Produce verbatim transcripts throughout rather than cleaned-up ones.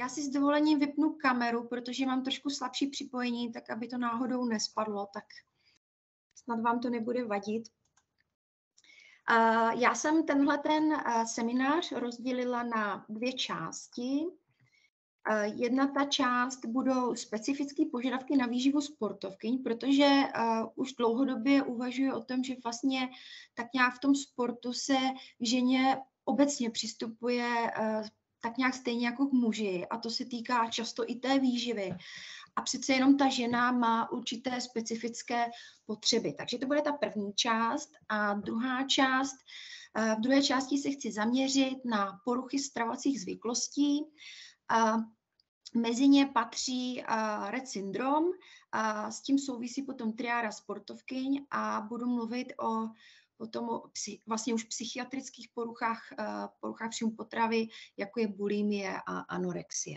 já si s dovolením vypnu kameru, protože mám trošku slabší připojení, tak aby to náhodou nespadlo, tak snad vám to nebude vadit. Uh, já jsem tenhle ten uh, seminář rozdělila na dvě části. Uh, jedna ta část budou specifické požadavky na výživu sportovkyň, protože uh, už dlouhodobě uvažuji o tom, že vlastně tak nějak v tom sportu se k ženě obecně přistupuje uh, tak nějak stejně jako k muži a to se týká často i té výživy. A přece jenom ta žena má určité specifické potřeby. Takže to bude ta první část a druhá část, v druhé části se chci zaměřit na poruchy stravovacích zvyklostí. Mezi ně patří Rett syndrom, s tím souvisí potom triáda sportovkyň a budu mluvit o potom o vlastně už psychiatrických poruchách, poruchách příjmu potravy, jako je bulimie a anorexie.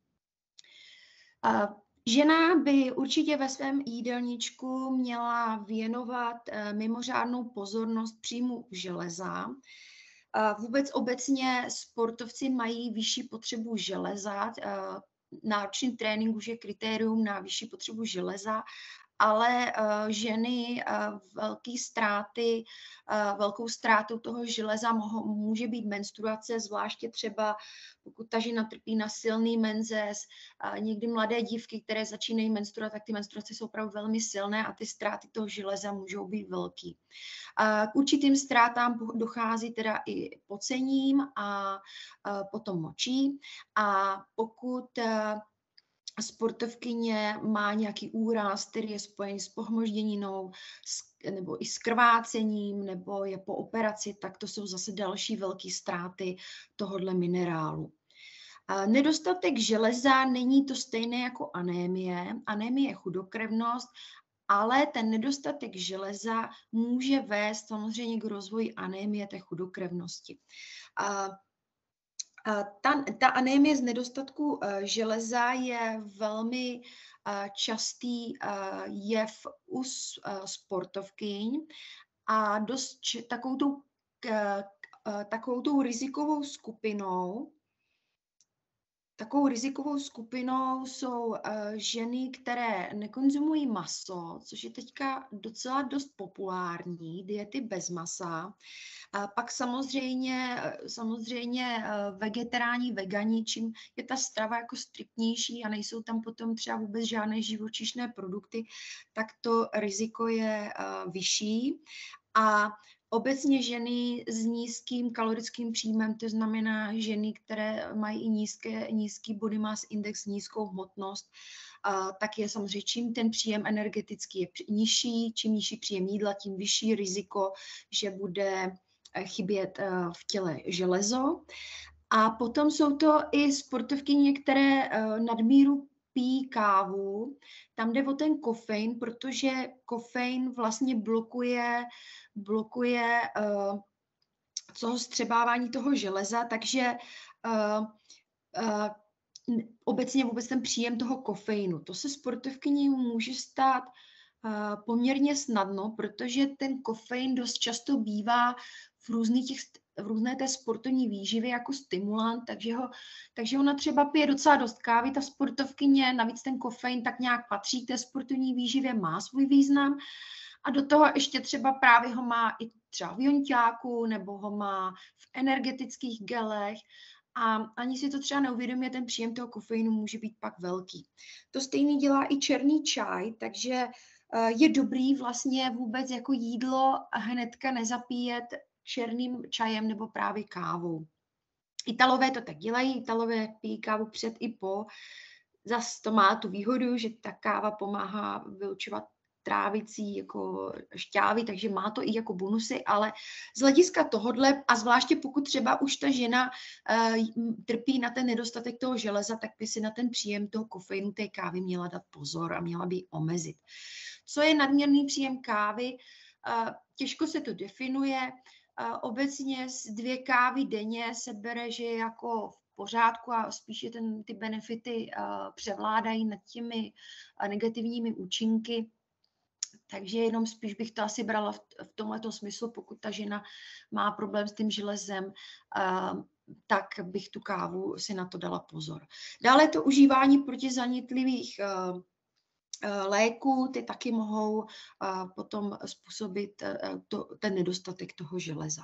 Žena by určitě ve svém jídelníčku měla věnovat mimořádnou pozornost příjmu železa. Vůbec obecně sportovci mají vyšší potřebu železa. Náročný trénink už je kritérium na vyšší potřebu železa, ale uh, ženy uh, velký ztráty, uh, velkou ztrátou toho železa mohou, může být menstruace, zvláště třeba pokud ta žena trpí na silný menzes, uh, někdy mladé dívky, které začínají menstruovat, tak ty menstruace jsou opravdu velmi silné a ty ztráty toho železa můžou být velký. Uh, k určitým ztrátám dochází teda i pocením a uh, potom močí a pokud uh, sportovkyně má nějaký úraz, který je spojený s pohmožděninou nebo i s krvácením, nebo je po operaci, tak to jsou zase další velké ztráty tohohle minerálu. Nedostatek železa není to stejné jako anémie. Anémie je chudokrevnost, ale ten nedostatek železa může vést samozřejmě k rozvoji anémie, té chudokrevnosti. Ta, ta anémie z nedostatku uh, železa je velmi uh, častý uh, jev u uh, sportovkyň a dost takovou tou, uh, uh, takovou tou rizikovou skupinou Takovou rizikovou skupinou jsou uh, ženy, které nekonzumují maso, což je teďka docela dost populární, diety bez masa. A pak samozřejmě, samozřejmě uh, vegetariáni, vegani, čím je ta strava jako striktnější a nejsou tam potom třeba vůbec žádné živočišné produkty, tak to riziko je uh, vyšší. A obecně ženy s nízkým kalorickým příjmem, to znamená ženy, které mají i nízké, nízký body mass index, nízkou hmotnost, uh, tak je samozřejmě, čím ten příjem energetický je nižší, čím nižší příjem jídla, tím vyšší riziko, že bude chybět uh, v těle železo. A potom jsou to i sportovkyně, které uh, nadmíru pijí kávu, tam jde o ten kofein, protože kofein vlastně blokuje, blokuje uh, toho střebávání toho železa, takže uh, uh, obecně vůbec ten příjem toho kofeinu. To se sportovkyni může stát uh, poměrně snadno, protože ten kofein dost často bývá v různých těch v různé té sportovní výživě jako stimulant, takže, ho, takže ona třeba pije docela dost kávy, ta sportovkyně, navíc ten kofein tak nějak patří k té sportovní výživě, má svůj význam a do toho ještě třeba právě ho má i třeba v jonťáku nebo ho má v energetických gelech a ani si to třeba neuvědomí, ten příjem toho kofeinu může být pak velký. To stejný dělá i černý čaj, takže je dobrý vlastně vůbec jako jídlo hnedka nezapíjet černým čajem nebo právě kávou. Italové to tak dělají, Italové pijí kávu před i po. Zas to má tu výhodu, že ta káva pomáhá vylučovat trávicí jako šťávy, takže má to i jako bonusy, ale z hlediska tohodle, a zvláště pokud třeba už ta žena uh, trpí na ten nedostatek toho železa, tak by si na ten příjem toho kofeinu té kávy měla dát pozor a měla by ji omezit. Co je nadměrný příjem kávy? Uh, těžko se to definuje. Obecně dvě kávy denně se bere, že je jako v pořádku a spíše ten, ty benefity uh, převládají nad těmi uh, negativními účinky. Takže jenom spíš bych to asi brala v, v tomhleto smyslu, pokud ta žena má problém s tím železem, uh, tak bych tu kávu si na to dala pozor. Dále to užívání protizanitlivých léků, ty taky mohou potom způsobit to, ten nedostatek toho železa.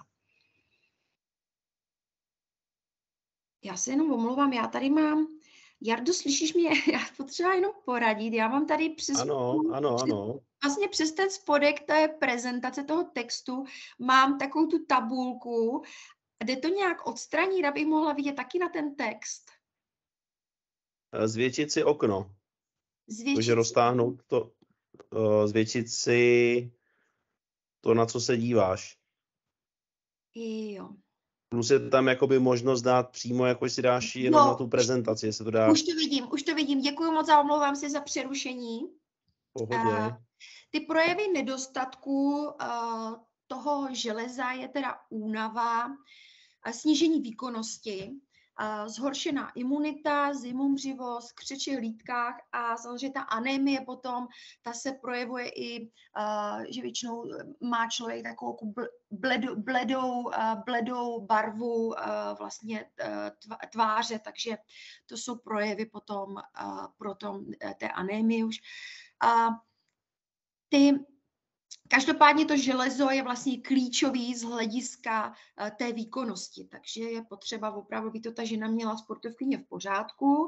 Já se jenom omlouvám, já tady mám, Jardo, slyšíš mě? Já potřeba jenom poradit, já mám tady přes, ano, ano, ano. Vlastně přes ten spodek té prezentace toho textu mám takovou tu tabulku, jde to nějak odstranit, abych mohla vidět taky na ten text? Zvětšit si okno. Zvětšit Takže roztáhnout to, zvětšit si to, na co se díváš. Jo. Plus je tam jakoby možnost dát přímo, jako si dáš jenom no, na tu prezentaci. Jestli to dá... Už to vidím, už to vidím. Děkuji moc a omlouvám se za přerušení. Uh, ty projevy nedostatku uh, toho železa je teda únava, uh, snížení výkonnosti, uh, zhoršená imunita, zimomřivost, křeči v hlídkách a samozřejmě ta anémie potom, ta se projevuje i, uh, že většinou má člověk takovou bledou, bledou, uh, bledou barvu uh, vlastně uh, tváře, takže to jsou projevy potom, uh, potom uh, té anémie už. Uh, ty, každopádně to železo je vlastně klíčový z hlediska uh, té výkonnosti, takže je potřeba opravdu, aby to ta žena měla sportovkyně v pořádku.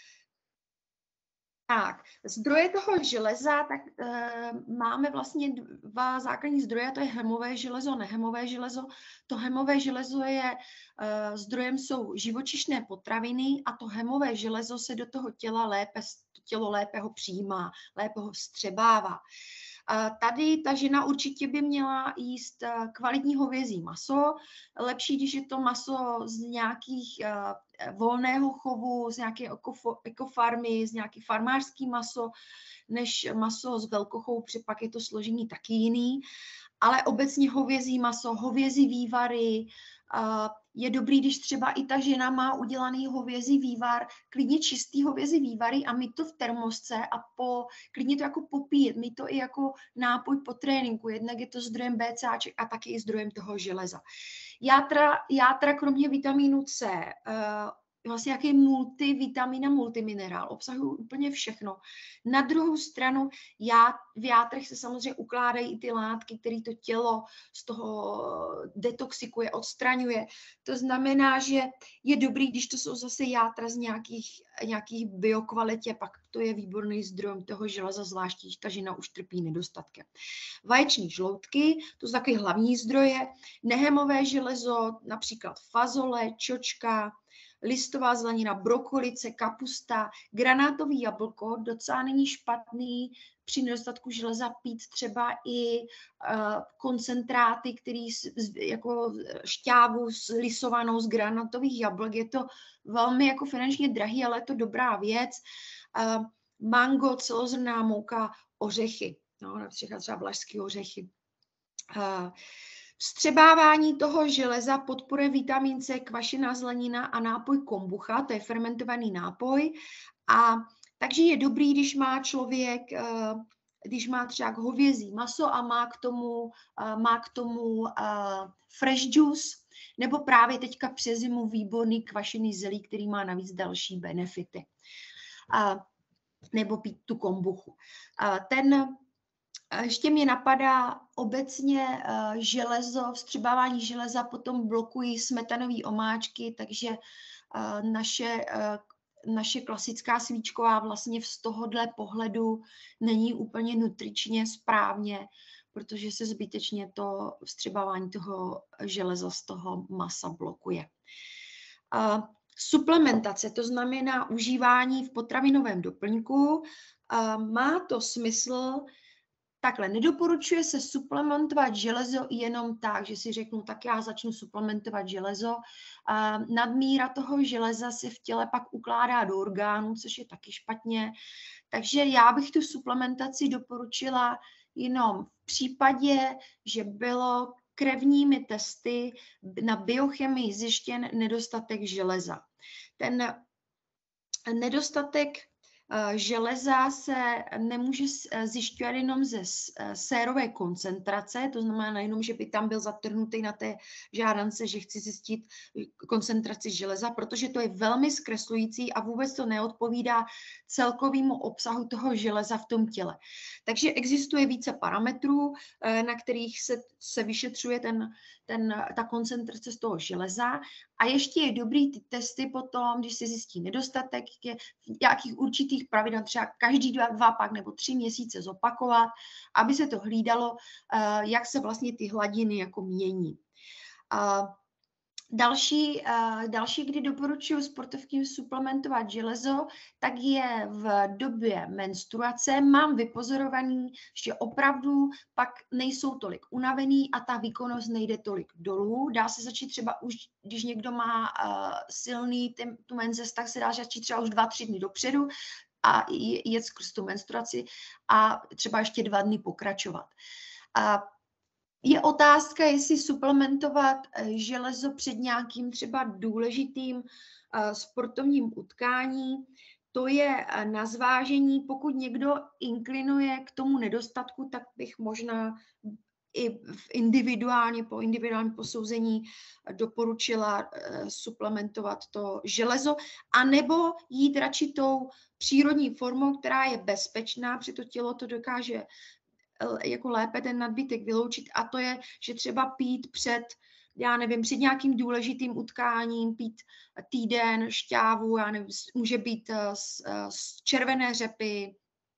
Tak, zdroje toho železa, tak e, máme vlastně dva základní zdroje, to je hemové železo, nehemové železo. To hemové železo je, e, zdrojem jsou živočišné potraviny a to hemové železo se do toho těla lépe, to tělo lépe ho přijímá, lépe ho vstřebává. Tady ta žena určitě by měla jíst kvalitní hovězí maso, lepší, když je to maso z nějakých volného chovu, z nějaké ekofarmy, z nějaké farmářský maso, než maso z velkochovu, protože pak je to složení taky jiný. Ale obecně hovězí maso, hovězí vývary, je dobrý, když třeba i ta žena má udělaný hovězí vývar, klidně čistý hovězí vývary a mít to v termosce a po, klidně to jako popít, mít to i jako nápoj po tréninku, jednak je to zdrojem BCáček a taky i zdrojem toho železa. Játra, játra kromě vitamínu C, uh, vlastně jaký multivitamin a multiminerál, obsahují úplně všechno. Na druhou stranu já, v játrech se samozřejmě ukládají i ty látky, které to tělo z toho detoxikuje, odstraňuje. To znamená, že je dobrý, když to jsou zase játra z nějakých, nějakých biokvalitě, pak to je výborný zdroj toho železa, zvláště když ta žena už trpí nedostatkem. Vaječné žloutky, to jsou taky hlavní zdroje, nehemové železo, například fazole, čočka, listová zelenina, brokolice, kapusta, granátový jablko, docela není špatný při nedostatku železa pít třeba i uh, koncentráty, který jako šťávu lisovanou z granátových jablek. Je to velmi jako finančně drahý, ale je to dobrá věc. Uh, mango, celozrnná mouka, ořechy, no, například třeba vlašské ořechy. Uh, Vstřebávání toho železa podporuje vitamin C, kvašená zelenina a nápoj kombucha, to je fermentovaný nápoj. A takže je dobrý, když má člověk, když má třeba hovězí maso a má k tomu, má k tomu fresh juice, nebo právě teďka přes zimu výborný kvašený zelí, který má navíc další benefity. Nebo pít tu kombuchu. Ten Ještě mě napadá obecně uh, železo, vstřebávání železa potom blokují smetanové omáčky, takže uh, naše, uh, naše klasická svíčková vlastně z tohohle pohledu není úplně nutričně správně, protože se zbytečně to vstřebávání toho železa z toho masa blokuje. Uh, suplementace, to znamená užívání v potravinovém doplňku, uh, má to smysl. Takhle, nedoporučuje se suplementovat železo jenom tak, že si řeknu, tak já začnu suplementovat železo. Nadmíra toho železa se v těle pak ukládá do orgánů, což je taky špatně. Takže já bych tu suplementaci doporučila jenom v případě, že bylo krevními testy na biochemii zjištěn nedostatek železa. Ten nedostatek Železa se nemůže zjišťovat jenom ze sérové koncentrace, to znamená nejenom, že by tam byl zatrhnutý na té žádance, že chci zjistit koncentraci železa, protože to je velmi zkreslující a vůbec to neodpovídá celkovému obsahu toho železa v tom těle. Takže existuje více parametrů, na kterých se, se vyšetřuje ten, ten, ta koncentrace z toho železa. A ještě je dobrý ty testy potom, když se zjistí nedostatek, je v nějakých určitých pravidel, třeba každý dva, dva pak nebo tři měsíce zopakovat, aby se to hlídalo, jak se vlastně ty hladiny jako mění. Další, další, kdy doporučuji sportovkyním suplementovat železo, tak je v době menstruace. Mám vypozorovaný, že opravdu pak nejsou tolik unavený a ta výkonnost nejde tolik dolů. Dá se začít třeba už, když někdo má silný tu menzes, tak se dá začít třeba už dva, tři dny dopředu a jet skrz tu menstruaci a třeba ještě dva dny pokračovat. A je otázka, jestli suplementovat železo před nějakým třeba důležitým sportovním utkání. To je na zvážení. Pokud někdo inklinuje k tomu nedostatku, tak bych možná i v individuálně po individuálním posouzení doporučila suplementovat to železo, anebo jít radši tou přírodní formou, která je bezpečná, protože to tělo to dokáže jako lépe ten nadbytek vyloučit, a to je, že třeba pít před, já nevím, před nějakým důležitým utkáním, pít týden šťávu, já nevím, může být z, z červené řepy,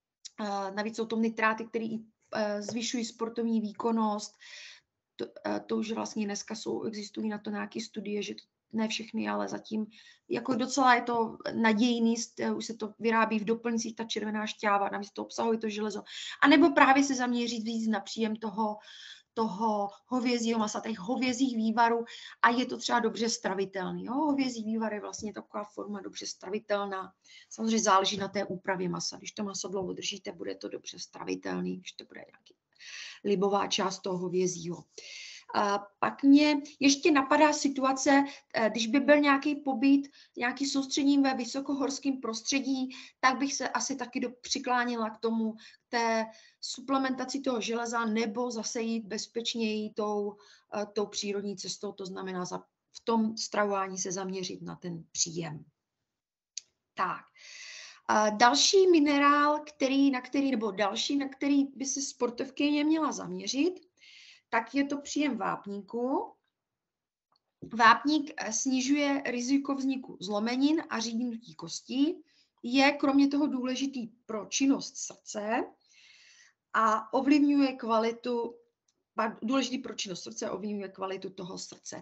navíc jsou to nitráty, které zvyšují sportovní výkonnost. To, to už vlastně dneska jsou, existují na to nějaké studie, že to ne všechny, ale zatím jako docela je to nadějný, už se to vyrábí v doplňcích, ta červená šťáva, navíc to obsahuje to železo. A nebo právě se zaměřit víc na příjem toho, toho hovězího masa, těch hovězích vývarů, a je to třeba dobře stravitelný. Jo? Hovězí vývar je vlastně taková forma dobře stravitelná. Samozřejmě záleží na té úpravě masa. Když to maso dlouho držíte, bude to dobře stravitelný, když to bude nějaký libová část toho hovězího. A pak mě ještě napadá situace, když by byl nějaký pobyt, nějaký soustředění ve vysokohorském prostředí, tak bych se asi taky do, přiklánila k tomu, k té suplementaci toho železa, nebo zase jít bezpečněji tou, tou přírodní cestou, to znamená za, v tom stravování se zaměřit na ten příjem. Tak. A další minerál, který, na který, nebo další, na který by se sportovkyně měla zaměřit, tak je to příjem vápníku. Vápník snižuje riziko vzniku zlomenin a řídnutí kostí. Je kromě toho důležitý pro činnost srdce a ovlivňuje kvalitu, důležitý pro činnost srdce ovlivňuje kvalitu toho srdce.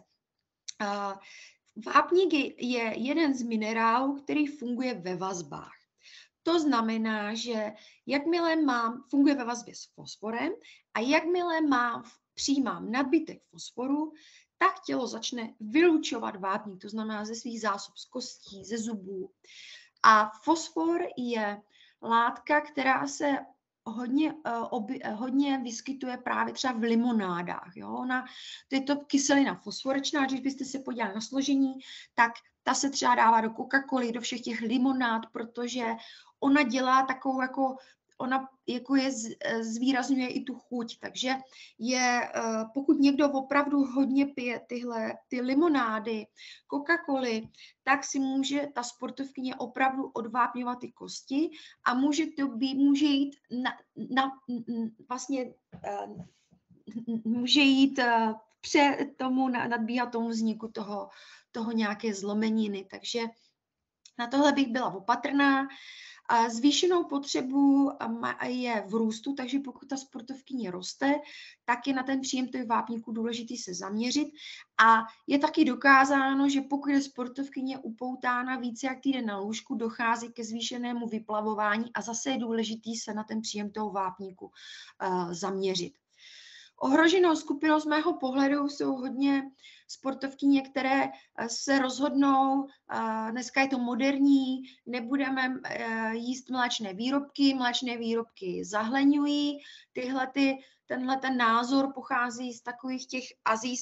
Vápník je jeden z minerálů, který funguje ve vazbách. To znamená, že jakmile mám, funguje ve vazbě s fosforem a jakmile mám přijímám nadbytek fosforu, tak tělo začne vylučovat vápník, to znamená ze svých zásob z kostí, ze zubů. A fosfor je látka, která se hodně, oby, hodně vyskytuje právě třeba v limonádách. Jo? Ona, to je to kyselina fosforečná, když byste se podívali na složení, tak ta se třeba dává do Coca-Coly, do všech těch limonád, protože ona dělá takovou jako ona jako je zvýrazňuje i tu chuť, takže je, pokud někdo opravdu hodně pije tyhle ty limonády, Coca-Coly, tak si může ta sportovkyně opravdu odvápňovat ty kosti a může to být, může jít na, na vlastně může jít před tomu, nadbíhat tomu vzniku toho, toho nějaké zlomeniny, takže na tohle bych byla opatrná. Zvýšenou potřebu je v růstu, takže pokud ta sportovkyně roste, tak je na ten příjem těch vápníků důležitý se zaměřit. A je taky dokázáno, že pokud je sportovkyně upoutána více jak týden na lůžku, dochází ke zvýšenému vyplavování a zase je důležitý se na ten příjem toho vápníku uh, zaměřit. Ohroženou skupinou z mého pohledu jsou hodně sportovkyně, které se rozhodnou, dneska je to moderní, nebudeme jíst mléčné výrobky, mléčné výrobky zahleňují. Tyhle ty, tenhle ten názor pochází z takových těch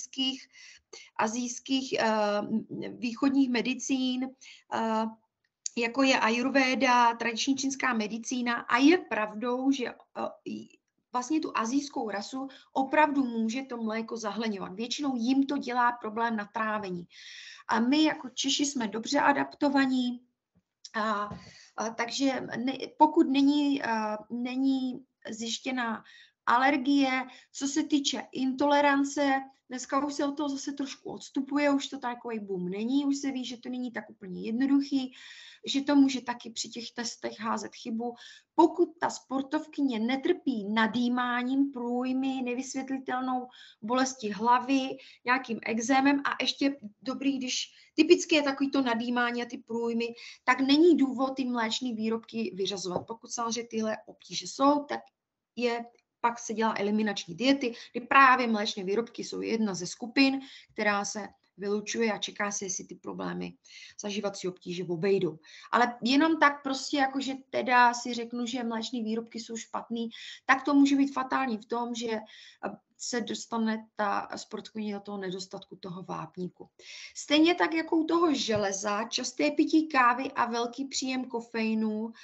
azijských, azijských východních medicín, jako je ajurvéda, tradiční čínská medicína a je pravdou, že vlastně tu asijskou rasu opravdu může to mléko zahleňovat. Většinou jim to dělá problém na trávení. A my jako Češi jsme dobře adaptovaní, a, a, takže ne, pokud není, a, není zjištěna alergie, co se týče intolerance, dneska už se od toho zase trošku odstupuje, už to takový boom není, už se ví, že to není tak úplně jednoduchý, že to může taky při těch testech házet chybu. Pokud ta sportovkyně netrpí nadýmáním, průjmy, nevysvětlitelnou bolestí hlavy, nějakým exémem a ještě dobrý, když typicky je takový to nadýmání a ty průjmy, tak není důvod ty mléčné výrobky vyřazovat. Pokud samozřejmě tyhle obtíže jsou, tak je pak se dělá eliminační diety, kdy právě mléčné výrobky jsou jedna ze skupin, která se vylučuje a čeká se, jestli ty problémy zažívací obtíže obejdou. Ale jenom tak prostě, jakože teda si řeknu, že mléčné výrobky jsou špatný, tak to může být fatální v tom, že se dostane ta sportovkyně do toho nedostatku toho vápníku. Stejně tak jako u toho železa, časté pití kávy a velký příjem kofeinu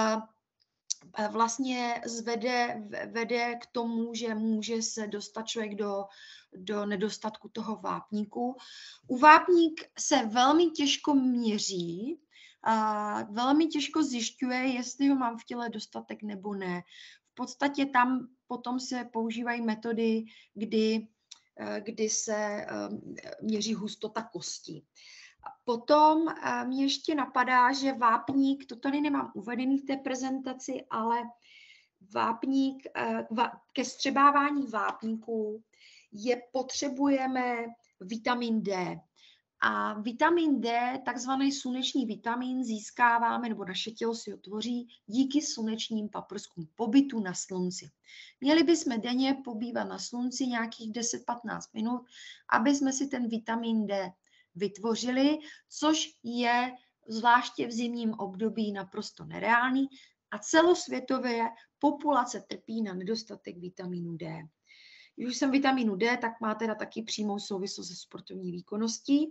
vlastně zvede, vede k tomu, že může se dostat člověk do, do nedostatku toho vápníku. U vápník se velmi těžko měří, a velmi těžko zjišťuje, jestli ho mám v těle dostatek nebo ne. V podstatě tam potom se používají metody, kdy, kdy se měří hustota kostí. Potom mě ještě napadá, že vápník, to tady nemám uvedený v té prezentaci, ale vápník, ke střebávání vápníků je potřebujeme vitamin D. A vitamin D, takzvaný slunečný vitamin, získáváme, nebo naše tělo si ho tvoří díky slunečním paprskům, pobytu na slunci. Měli bychom denně pobývat na slunci nějakých deset až patnáct minut, aby jsme si ten vitamin D vytvořili, což je zvláště v zimním období naprosto nereálný a celosvětově populace trpí na nedostatek vitamínu D. Když už jsem vitamínu D, tak má teda taky přímou souvislost se sportovní výkonností.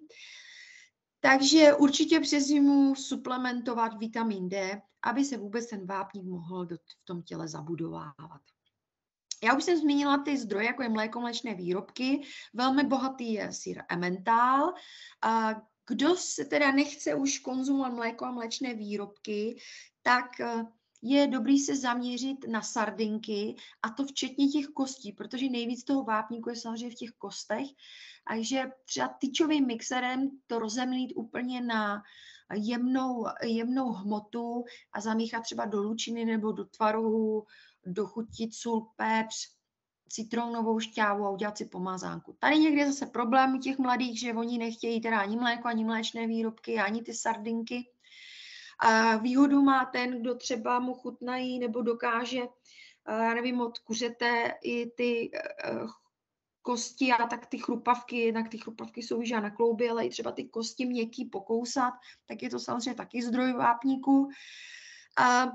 Takže určitě přes zimu suplementovat vitamin D, aby se vůbec ten vápník mohl v tom těle zabudovávat. Já už jsem zmínila ty zdroje, jako je mléko, mléčné výrobky. Velmi bohatý je syr Emmental. A kdo se teda nechce už konzumovat mléko a mléčné výrobky, tak je dobrý se zaměřit na sardinky, a to včetně těch kostí, protože nejvíc toho vápníku je samozřejmě v těch kostech. Takže třeba tyčovým mixerem to rozemlít úplně na jemnou, jemnou hmotu a zamíchat třeba do lučiny nebo do tvarohu, dochutit sůl, pepř, citronovou šťávu a udělat si pomazánku. Tady někdy je zase problém u těch mladých, že oni nechtějí teda ani mléko, ani mléčné výrobky, ani ty sardinky. A výhodu má ten, kdo třeba mu chutnají nebo dokáže, já nevím, od kuřete i ty kosti a tak ty chrupavky, jednak ty chrupavky jsou již na klouby, ale i třeba ty kosti měkký pokousat, tak je to samozřejmě taky zdroj vápníku. A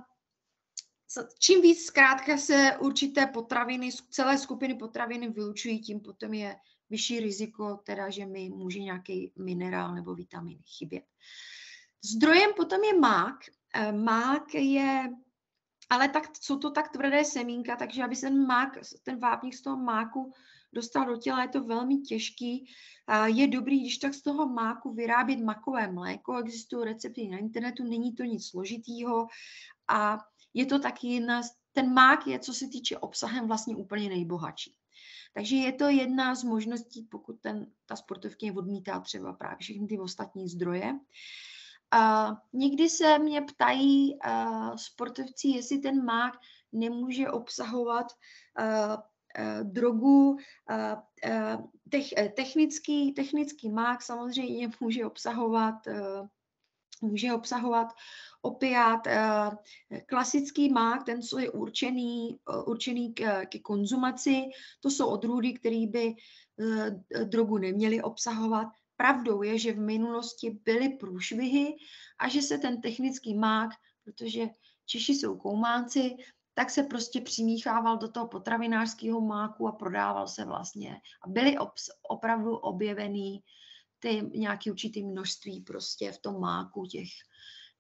čím víc zkrátka se určité potraviny, celé skupiny potraviny vylučují, tím potom je vyšší riziko, teda, že mi může nějaký minerál nebo vitamin chybět. Zdrojem potom je mák. Mák je, ale tak, jsou to tak tvrdé semínka, takže aby se ten mák, ten vápník z toho máku dostal do těla, je to velmi těžký. Je dobrý, když tak z toho máku vyrábět makové mléko, existují recepty na internetu, není to nic složitýho a je to taky jedna, ten mák je, co se týče obsahem, vlastně úplně nejbohatší. Takže je to jedna z možností, pokud ten, ta sportovkyně odmítá třeba právě všechny ty ostatní zdroje. Uh, někdy se mě ptají uh, sportovci, jestli ten mák nemůže obsahovat uh, uh, drogu. Uh, uh, tech, technický, technický mák samozřejmě může obsahovat, uh, může obsahovat opiát. Uh, klasický mák, ten, co je určený, uh, určený k, k konzumaci, to jsou odrůdy, které by uh, drogu neměly obsahovat. Pravdou je, že v minulosti byly průšvihy a že se ten technický mák, protože Češi jsou koumánci, tak se prostě přimíchával do toho potravinářského máku a prodával se vlastně. A byly opravdu objevený ty nějaké určité množství prostě v tom máku těch,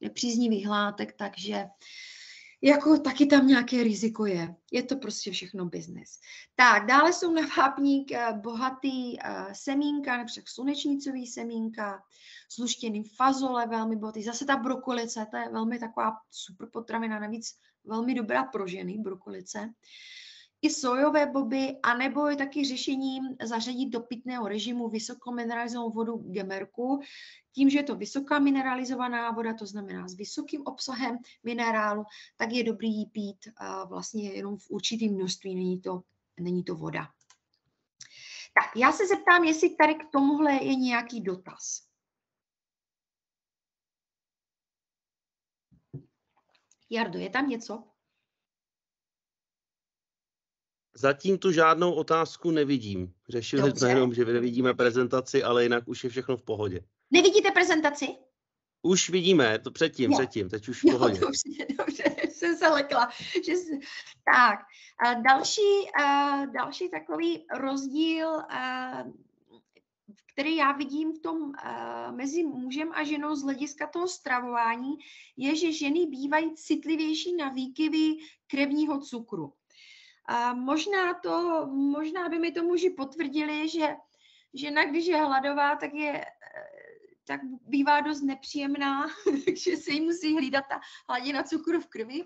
nepříznivých látek, takže jako taky tam nějaké riziko je. Je to prostě všechno biznes. Tak, dále jsou na vápník bohatý semínka, například slunečnicový semínka, sluštěný fazole, velmi bohatý. Zase ta brokolice, to je velmi taková super potravina, navíc velmi dobrá pro ženy, brokolice. I sojové boby, anebo je taky řešením zařadit do pitného režimu vysokomineralizovanou vodu gemerku. Tím, že je to vysoká mineralizovaná voda, to znamená s vysokým obsahem minerálu, tak je dobrý ji pít vlastně jenom v určitém množství, není to, není to voda. Tak, já se zeptám, jestli tady k tomuhle je nějaký dotaz. Jardo, je tam něco? Zatím tu žádnou otázku nevidím. Řešili Dobře. jsme jenom, že nevidíme prezentaci, ale jinak už je všechno v pohodě. Nevidíte prezentaci? Už vidíme, to předtím, Jo. předtím, teď už v Jo, pohodě. dobře, dobře, jsem se lekla. Že jsi... Tak, a další, a další takový rozdíl, a, který já vidím v tom a, mezi mužem a ženou z hlediska toho stravování, je, že ženy bývají citlivější na výkyvy krevního cukru. A možná, to, možná by mi to muži potvrdili, že žena, když je hladová, tak je... tak bývá dost nepříjemná, takže se jí musí hlídat ta hladina cukru v krvi.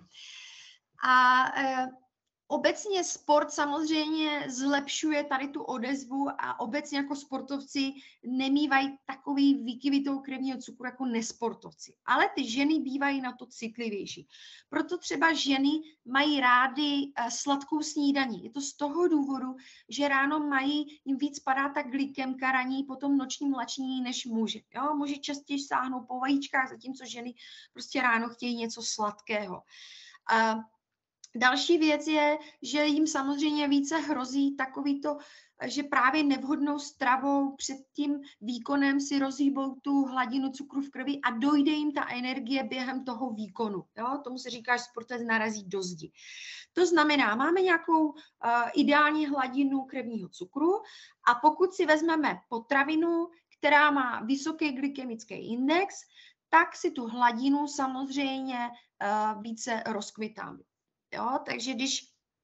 A e, obecně sport samozřejmě zlepšuje tady tu odezvu a obecně jako sportovci nemývají takový výkyvy toho krevního cukru jako nesportovci. Ale ty ženy bývají na to citlivější. Proto třeba ženy mají rády e, sladkou snídaní. Je to z toho důvodu, že ráno mají, jim víc padá ta glykemka raní po tom nočním mlačení než muži. Jo? Muži častěji sáhnou po vajíčkách, zatímco ženy prostě ráno chtějí něco sladkého. E, Další věc je, že jim samozřejmě více hrozí takový to, že právě nevhodnou stravou před tím výkonem si rozhýbou tu hladinu cukru v krvi a dojde jim ta energie během toho výkonu. Jo? Tomu se říká, že sportovec narazí do zdi. To znamená, máme nějakou uh, ideální hladinu krevního cukru a pokud si vezmeme potravinu, která má vysoký glykemický index, tak si tu hladinu samozřejmě uh, více rozkvitáme. Jo, takže když,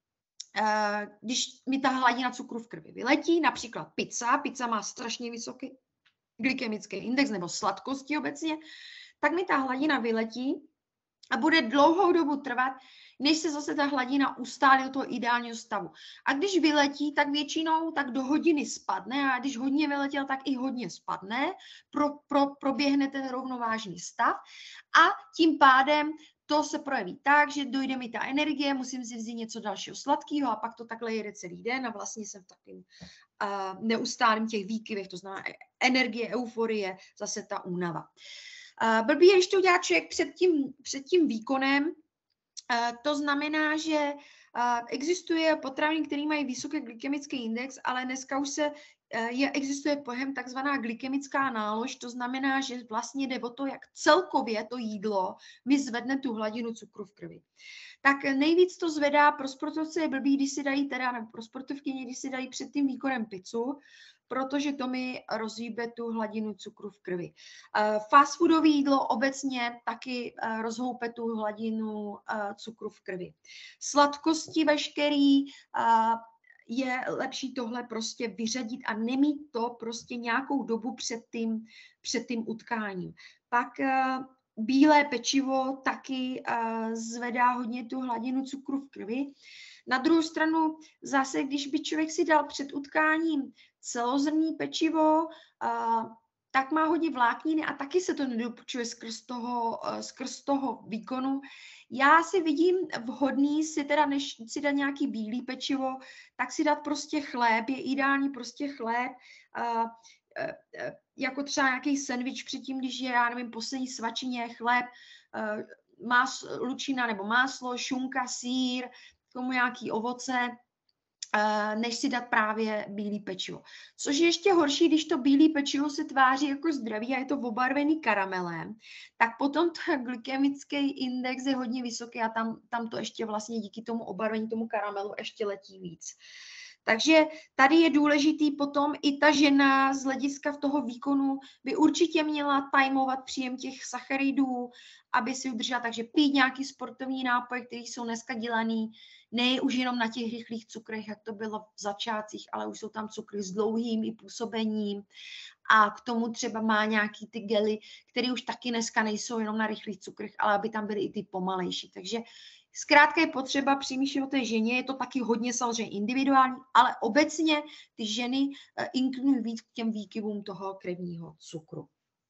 uh, když mi ta hladina cukru v krvi vyletí, například pizza, pizza má strašně vysoký glykemický index nebo sladkosti obecně, tak mi ta hladina vyletí a bude dlouhou dobu trvat, než se zase ta hladina ustálí do toho ideálního stavu. A když vyletí, tak většinou tak do hodiny spadne a když hodně vyletěl, tak i hodně spadne, pro, pro, proběhne ten rovnovážný stav a tím pádem to se projeví tak, že dojde mi ta energie, musím si vzít něco dalšího sladkého a pak to takhle jede celý den a vlastně jsem v takovém uh, neustálém těch výkyvech, to znamená energie, euforie, zase ta únava. Uh, blbý je, když to udělá člověk před tím, před tím výkonem, uh, to znamená, že uh, existuje potraviny, které mají vysoký glykemický index, ale dneska už se Je, existuje pojem takzvaná glykemická nálož, to znamená, že vlastně jde o to, jak celkově to jídlo mi zvedne tu hladinu cukru v krvi. Tak nejvíc to zvedá, pro sportovce je blbý, když si dají teda, nebo pro sportovkyně, když si dají před tím výkonem pizzu, protože to mi rozhýbe tu hladinu cukru v krvi. Uh, fast foodové jídlo obecně taky uh, rozhoupe tu hladinu uh, cukru v krvi. Sladkosti veškerý, uh, je lepší tohle prostě vyřadit a nemít to prostě nějakou dobu před tím, před tím utkáním. Pak uh, bílé pečivo taky uh, zvedá hodně tu hladinu cukru v krvi. Na druhou stranu zase, když by člověk si dal před utkáním celozrnný pečivo, uh, tak má hodně vlákniny a taky se to nedopočuje skrz toho, uh, skrz toho výkonu. Já si vidím vhodný si teda, než si dát nějaký bílý pečivo, tak si dát prostě chléb, je ideální prostě chléb, uh, uh, uh, jako třeba nějaký sendvič předtím, když je, já nevím, poslední svačině, chléb, uh, más, lučina nebo máslo, šunka, sýr, tomu nějaký ovoce, než si dát právě bílý pečivo. Což je ještě horší, když to bílý pečivo se tváří jako zdraví a je to obarvený karamelem, tak potom ten glykemický index je hodně vysoký a tam, tam to ještě vlastně díky tomu obarvení, tomu karamelu ještě letí víc. Takže tady je důležitý potom i ta žena z hlediska v toho výkonu by určitě měla tajmovat příjem těch sacharidů, aby si udržela, takže pít nějaký sportovní nápoj, který jsou dneska dělaný, ne už jenom na těch rychlých cukrech, jak to bylo v začátcích, ale už jsou tam cukry s dlouhým i působením a k tomu třeba má nějaký ty gely, které už taky dneska nejsou jenom na rychlých cukrech, ale aby tam byly i ty pomalejší. Takže zkrátka je potřeba přemýšlet o té ženě, je to taky hodně samozřejmě individuální, ale obecně ty ženy inklinují víc k těm výkyvům toho krevního cukru.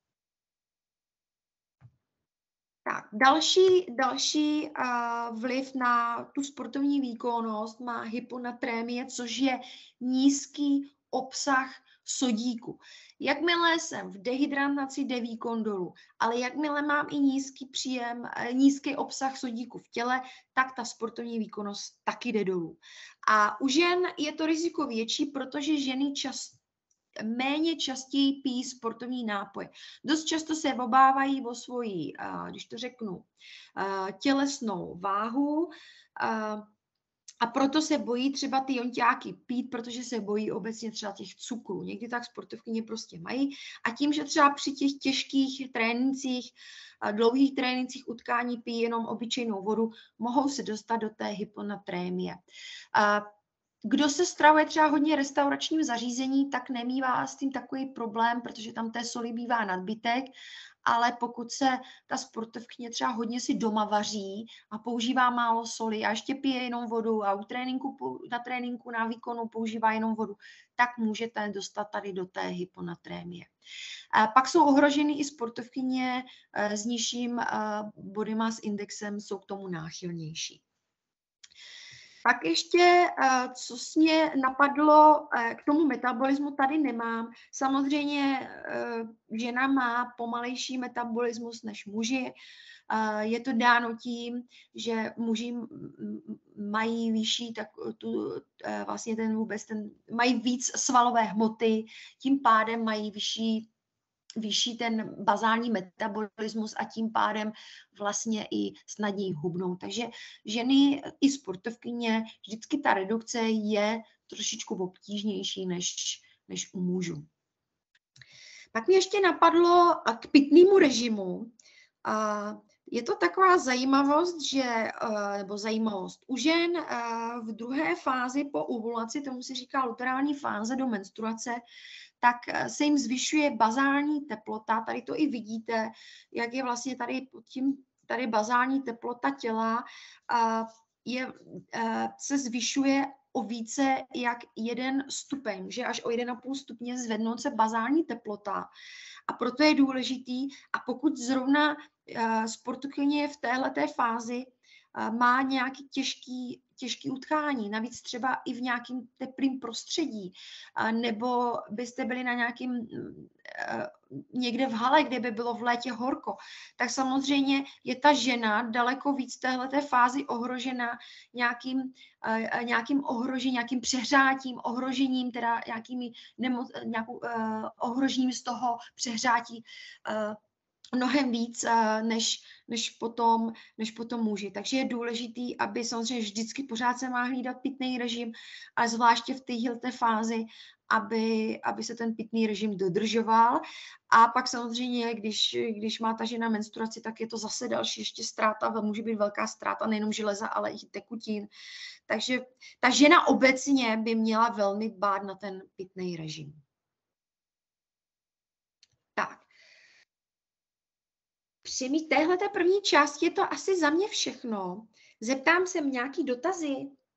Tak, další, další uh, vliv na tu sportovní výkonnost má hyponatrémie, což je nízký obsah sodíku. Jakmile jsem v dehydrataci, jde výkon dolů, ale jakmile mám i nízký příjem, nízký obsah sodíku v těle, tak ta sportovní výkonnost taky jde dolů. A u žen je to riziko větší, protože ženy často méně častěji pijí sportovní nápoje. Dost často se obávají o svoji, když to řeknu, tělesnou váhu a proto se bojí třeba ty jonťáky pít, protože se bojí obecně třeba těch cukrů. Někdy tak sportovkyně prostě mají a tím, že třeba při těch těžkých trénincích, dlouhých trénincích utkání pijí jenom obyčejnou vodu, mohou se dostat do té hyponatrémie. Kdo se stravuje třeba hodně restauračním zařízení, tak nemívá s tím takový problém, protože tam té soli bývá nadbytek, ale pokud se ta sportovkyně třeba hodně si doma vaří a používá málo soli a ještě pije jenom vodu a u tréninku, na tréninku, na výkonu používá jenom vodu, tak můžete dostat tady do té hyponatrémie. A pak jsou ohroženy i sportovkyně s nižším body mass indexem, jsou k tomu náchylnější. Pak ještě, co mě napadlo, k tomu metabolismu tady nemám. Samozřejmě žena má pomalejší metabolismus než muži. Je to dáno tím, že muži mají vyšší, tak tu, vlastně ten vůbec, ten, mají víc svalové hmoty, tím pádem mají vyšší vyšší ten bazální metabolismus a tím pádem vlastně i snadněji hubnou. Takže ženy i sportovkyně, vždycky ta redukce je trošičku obtížnější než, než u mužů. Pak mě ještě napadlo k pitnému režimu. Je to taková zajímavost, že, nebo zajímavost. U žen v druhé fázi po ovulaci, tomu se říká luteální fáze do menstruace, tak se jim zvyšuje bazální teplota. Tady to i vidíte, jak je vlastně tady pod tím, tady bazální teplota těla, je, se zvyšuje o více jak jeden stupeň, že až o jeden a půl stupně zvednout se bazální teplota. A proto je důležitý, a pokud zrovna sportovkyně v téhleté fázi má nějaký těžký, těžký utkání, navíc třeba i v nějakém teplém prostředí, nebo byste byli na nějakým někde v hale, kde by bylo v létě horko, tak samozřejmě je ta žena daleko víc v téhleté fázi ohrožena nějakým, nějakým ohrožením, nějakým přehřátím, ohrožením, teda nějakými nemo, nějakou, uh, ohrožením z toho přehřátí uh, mnohem víc, než, než, potom, než potom muži. Takže je důležitý, aby samozřejmě vždycky pořád se má hlídat pitný režim, a zvláště v této fázi, aby, aby se ten pitný režim dodržoval. A pak samozřejmě, když, když má ta žena menstruaci, tak je to zase další ještě ztráta, může být velká ztráta nejenom železa, ale i tekutin. Takže ta žena obecně by měla velmi dbát na ten pitný režim. Tak. Při téhleté první části je to asi za mě všechno. Zeptám se nějaký dotazy?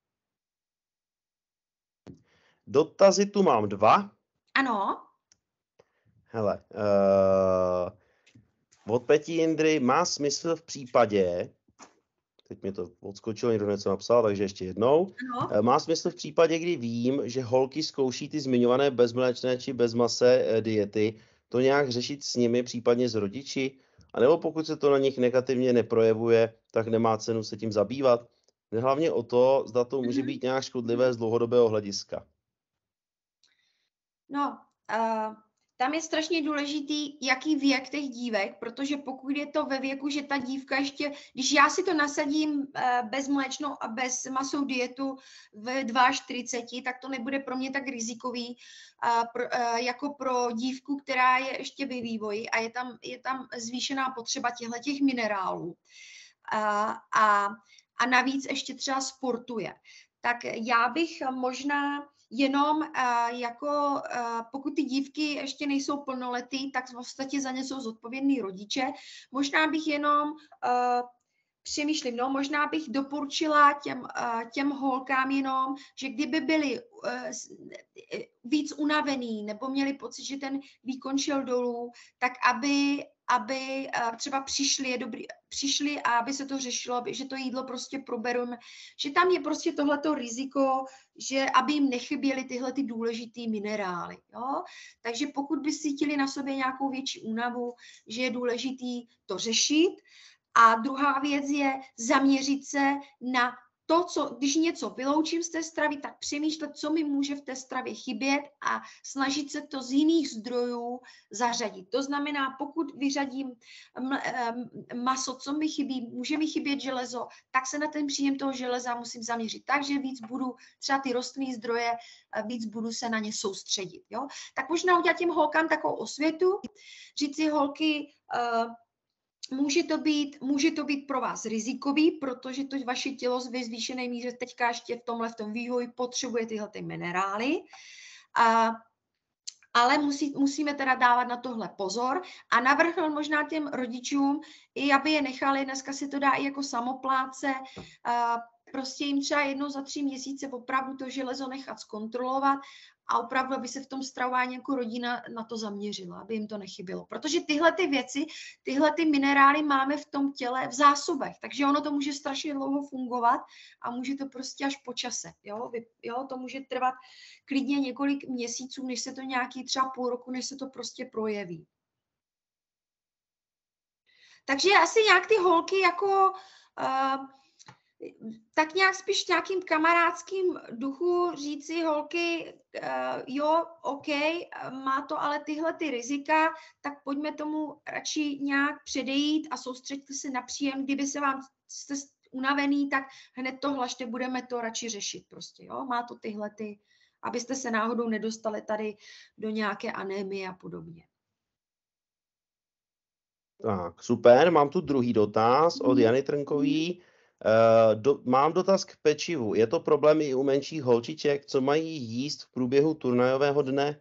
Dotazy tu mám dva. Ano. Hele, uh, od Peti Jindry má smysl v případě, teď mi to odskočilo, někdo něco napsal, takže ještě jednou. Ano. Uh, má smysl v případě, kdy vím, že holky zkouší ty zmiňované bezmléčné či bezmase uh, diety, to nějak řešit s nimi, případně s rodiči? A nebo pokud se to na nich negativně neprojevuje, tak nemá cenu se tím zabývat? Hlavně o to, zda to může být nějak škodlivé z dlouhodobého hlediska. No, uh, tam je strašně důležitý, jaký věk těch dívek, protože pokud je to ve věku, že ta dívka ještě, když já si to nasadím bez mléčnou a bez masou dietu v čtyřiceti dva, tak to nebude pro mě tak rizikový jako pro dívku, která je ještě ve vývoji a je tam, je tam zvýšená potřeba těchto minerálů. A, a, a navíc ještě třeba sportuje. Tak já bych možná jenom uh, jako, uh, pokud ty dívky ještě nejsou plnoletý, tak v podstatě za ně jsou zodpovědní rodiče. Možná bych jenom uh, přemýšlím, no, možná bych doporučila těm, uh, těm holkám jenom, že kdyby byli uh, víc unavený nebo měli pocit, že ten výkon šel dolů, tak aby aby třeba přišli, je dobrý, přišli a aby se to řešilo, aby, že to jídlo prostě probereme, že tam je prostě tohleto riziko, že aby jim nechyběly tyhle ty důležitý minerály. Jo? Takže pokud by cítili na sobě nějakou větší únavu, že je důležitý to řešit. A druhá věc je zaměřit se na to, co, když něco vyloučím z té stravy, tak přemýšlet, co mi může v té stravě chybět a snažit se to z jiných zdrojů zařadit. To znamená, pokud vyřadím maso, co mi chybí, může mi chybět železo, tak se na ten příjem toho železa musím zaměřit. Takže víc budu třeba ty rostlinné zdroje, víc budu se na ně soustředit. Jo? Tak možná udělat těm holkám takovou osvětu, říct si holky, Může to, být, může to být pro vás rizikový, protože to vaše tělo ve zvýšené míře teďka ještě v tomhle v tom vývoji potřebuje tyhle ty minerály. A, ale musí, musíme teda dávat na tohle pozor a navrhl možná těm rodičům, i aby je nechali, dneska si to dá i jako samopláce, a prostě jim třeba jednou za tři měsíce opravdu to železo nechat zkontrolovat a opravdu, aby se v tom stravování jako rodina na to zaměřila, aby jim to nechybělo. Protože tyhle ty věci, tyhle ty minerály máme v tom těle v zásobech, takže ono to může strašně dlouho fungovat a může to prostě až po čase. Jo? Jo? To může trvat klidně několik měsíců, než se to nějaký třeba půl roku, než se to prostě projeví. Takže asi nějak ty holky jako... Uh, tak nějak spíš nějakým kamarádským duchu říci holky, uh, jo, OK, má to ale tyhle ty rizika, tak pojďme tomu radši nějak předejít a soustřeďte se na příjem, kdyby se vám jste unavený, tak hned to hlašte, budeme to radši řešit prostě, jo, má to tyhle ty, abyste se náhodou nedostali tady do nějaké anémie a podobně. Tak, super, mám tu druhý dotaz od Jany Trnkový. Uh, do, mám dotaz k pečivu. Je to problém i u menších holčiček, co mají jíst v průběhu turnajového dne?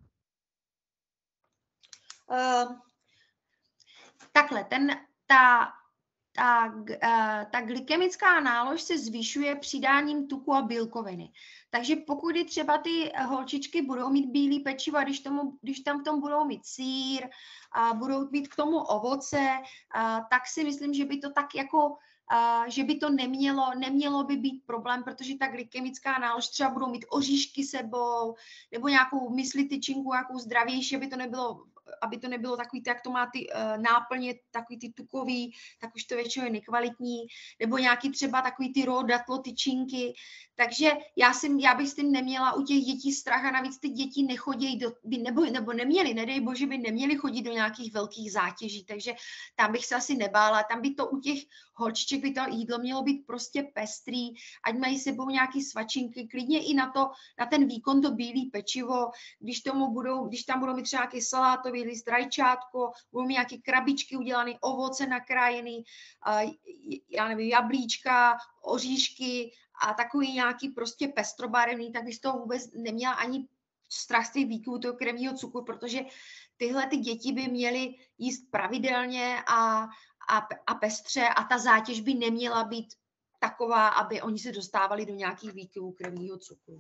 Uh, takhle, ten, ta, ta, uh, ta glykemická nálož se zvyšuje přidáním tuku a bílkoviny. Takže pokud i třeba ty holčičky budou mít bílý pečivo, a když, tomu, když tam v tom budou mít sýr, a budou mít k tomu ovoce, a, tak si myslím, že by to tak jako Uh, že by to nemělo, nemělo by být problém, protože ta glykemická nálož třeba budou mít oříšky sebou, nebo nějakou mysli tyčinku, nějakou zdravější, aby to nebylo, aby to nebylo takový, jak to má ty uh, náplně, takový ty tukový, tak už to většinou je nekvalitní, nebo nějaký třeba takový ty raw datlo tyčinky. Takže já, jsem, já bych s tím neměla u těch dětí strach a navíc ty děti nechodí do, by nebo, nebo neměli, nedej bože, by neměli chodit do nějakých velkých zátěží, takže tam bych se asi nebála, tam by to u těch holčiček by to jídlo mělo být prostě pestrý, ať mají sebou nějaký svačinky, klidně i na, to, na ten výkon to bílý pečivo, když, tomu budou, když tam budou mít třeba nějaký salátový list, rajčátko, budou mít nějaké krabičky udělané, ovoce nakrájený, já nevím, jablíčka, oříšky a takový nějaký prostě pestrobarevný, tak bych z toho vůbec neměla ani strach z těch výkyvů toho krevního cukru, protože tyhle ty děti by měly jíst pravidelně a, a, a pestře a ta zátěž by neměla být taková, aby oni se dostávali do nějakých výkyvů krevního cukru.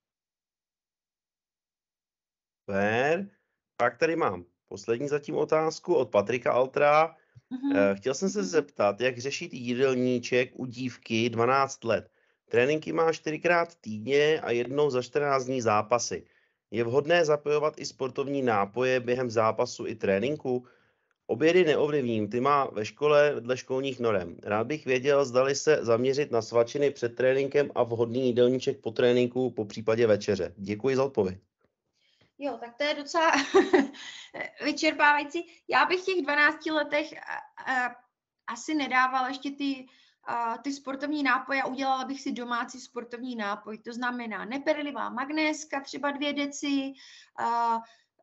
Super. Pak tady mám poslední zatím otázku od Patrika Altra. Mm-hmm. Chtěl jsem se zeptat, jak řešit jídelníček u dívky dvanáct let. Tréninky má čtyřikrát týdně a jednou za čtrnáct dní zápasy. Je vhodné zapojovat i sportovní nápoje během zápasu i tréninku? Obědy neovlivním, ty má ve škole dle školních norem. Rád bych věděl, zdali se zaměřit na svačiny před tréninkem a vhodný jídelníček po tréninku, po případě večeře. Děkuji za odpověď. Jo, tak to je docela vyčerpávající. Já bych v těch dvanácti letech a, a, asi nedávala ještě ty, a, ty sportovní nápoje a udělala bych si domácí sportovní nápoj. To znamená neperlivá magnéska, třeba dvě deci, a,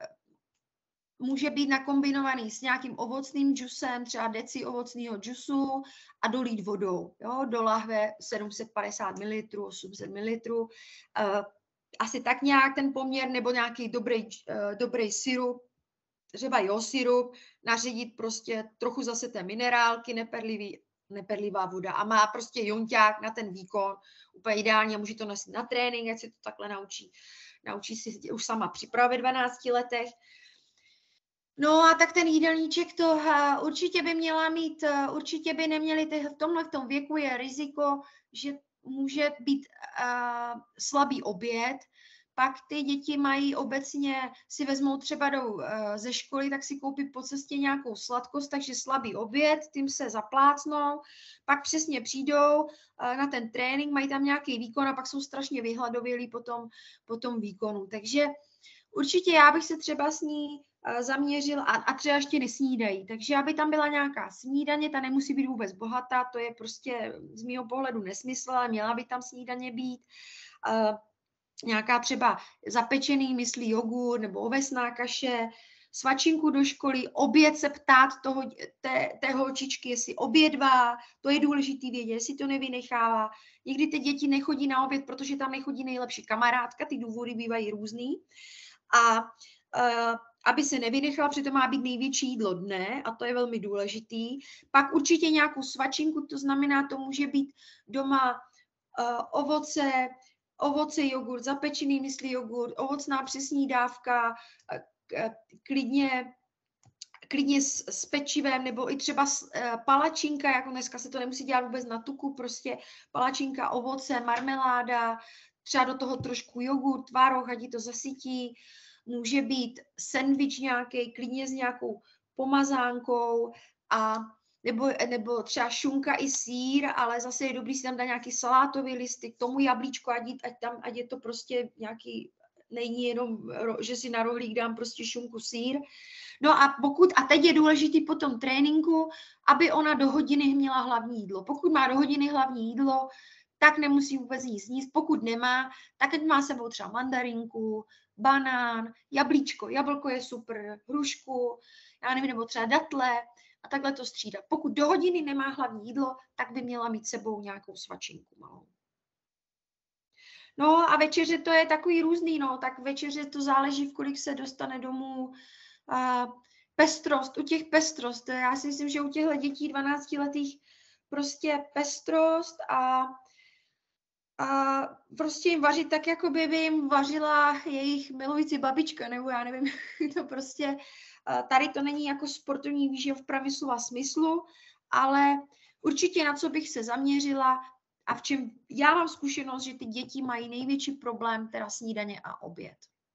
může být nakombinovaný s nějakým ovocným džusem, třeba deci ovocného džusu a dolít vodou. Jo? Do lahve sedm set padesát mililitrů, osm set mililitrů. Uh, asi tak nějak ten poměr, nebo nějaký dobrý, uh, dobrý syrup, třeba jo syrup, naředit prostě trochu zase té minerálky, neperlivý, neperlivá voda a má prostě jonťák na ten výkon, úplně ideálně, může to nosit na trénink, ať se to takhle naučí. Naučí si už sama připravit v dvanácti letech. No a tak ten jídelníček to uh, určitě by měla mít, uh, určitě by neměli, ty, v tomhle v tom věku je riziko, že může být uh, slabý oběd, pak ty děti mají obecně, si vezmou třeba jdou uh, ze školy, tak si koupí po cestě nějakou sladkost, takže slabý oběd, tím se zaplácnou, pak přesně přijdou uh, na ten trénink, mají tam nějaký výkon a pak jsou strašně vyhladovělí po tom, po tom výkonu. Takže určitě já bych se třeba s ní zaměřil a, a třeba ještě nesnídají. Takže aby tam byla nějaká snídaně, ta nemusí být vůbec bohatá, to je prostě z mého pohledu nesmysl, ale měla by tam snídaně být. Uh, nějaká třeba zapečený myslí jogurt nebo ovesná kaše, svačinku do školy, oběd se ptát toho, té, té holčičky, jestli obědvá, to je důležitý vědět, jestli to nevynechává. Někdy ty děti nechodí na oběd, protože tam nechodí nejlepší kamarádka, ty důvody bývají různý. A uh, aby se nevynechala, přitom má být největší jídlo dne a to je velmi důležitý. Pak určitě nějakou svačinku, to znamená, to může být doma uh, ovoce, ovoce, jogurt, zapečený myslí jogurt, ovocná přesní dávka, uh, klidně, klidně s, s pečivem, nebo i třeba s, uh, palačinka, jako dneska se to nemusí dělat vůbec na tuku, prostě palačinka, ovoce, marmeláda, třeba do toho trošku jogurt, tvároh, ať to zasytí. Může být sendvič nějaký, klidně s nějakou pomazánkou, a, nebo, nebo třeba šunka i sýr, ale zase je dobrý si tam dát nějaký salátový listy, k tomu jablíčko, ať, ať, tam, ať je to prostě nějaký, není jenom, že si na rohlík dám prostě šunku, sýr. No a pokud, a teď je důležitý po tom tréninku, aby ona do hodiny měla hlavní jídlo. Pokud má do hodiny hlavní jídlo, tak nemusí vůbec nic sníst. Pokud nemá, tak ať má sebou třeba mandarinku, banán, jablíčko, jablko je super, hrušku, já nevím, nebo třeba datle a takhle to střídat. Pokud do hodiny nemá hlavní jídlo, tak by měla mít sebou nějakou svačinku malou. No a večeře to je takový různý, no, tak večeře to záleží, v kolik se dostane domů. Uh, pestrost, u těch pestrost, já si myslím, že u těchto dětí dvanáctiletých prostě pestrost a A prostě jim vařit tak, jako by jim vařila jejich milující babička, nebo já nevím, to prostě, tady to není jako sportovní výživa v pravém slova smyslu, ale určitě na co bych se zaměřila a v čem já mám zkušenost, že ty děti mají největší problém, teda snídaně a oběd.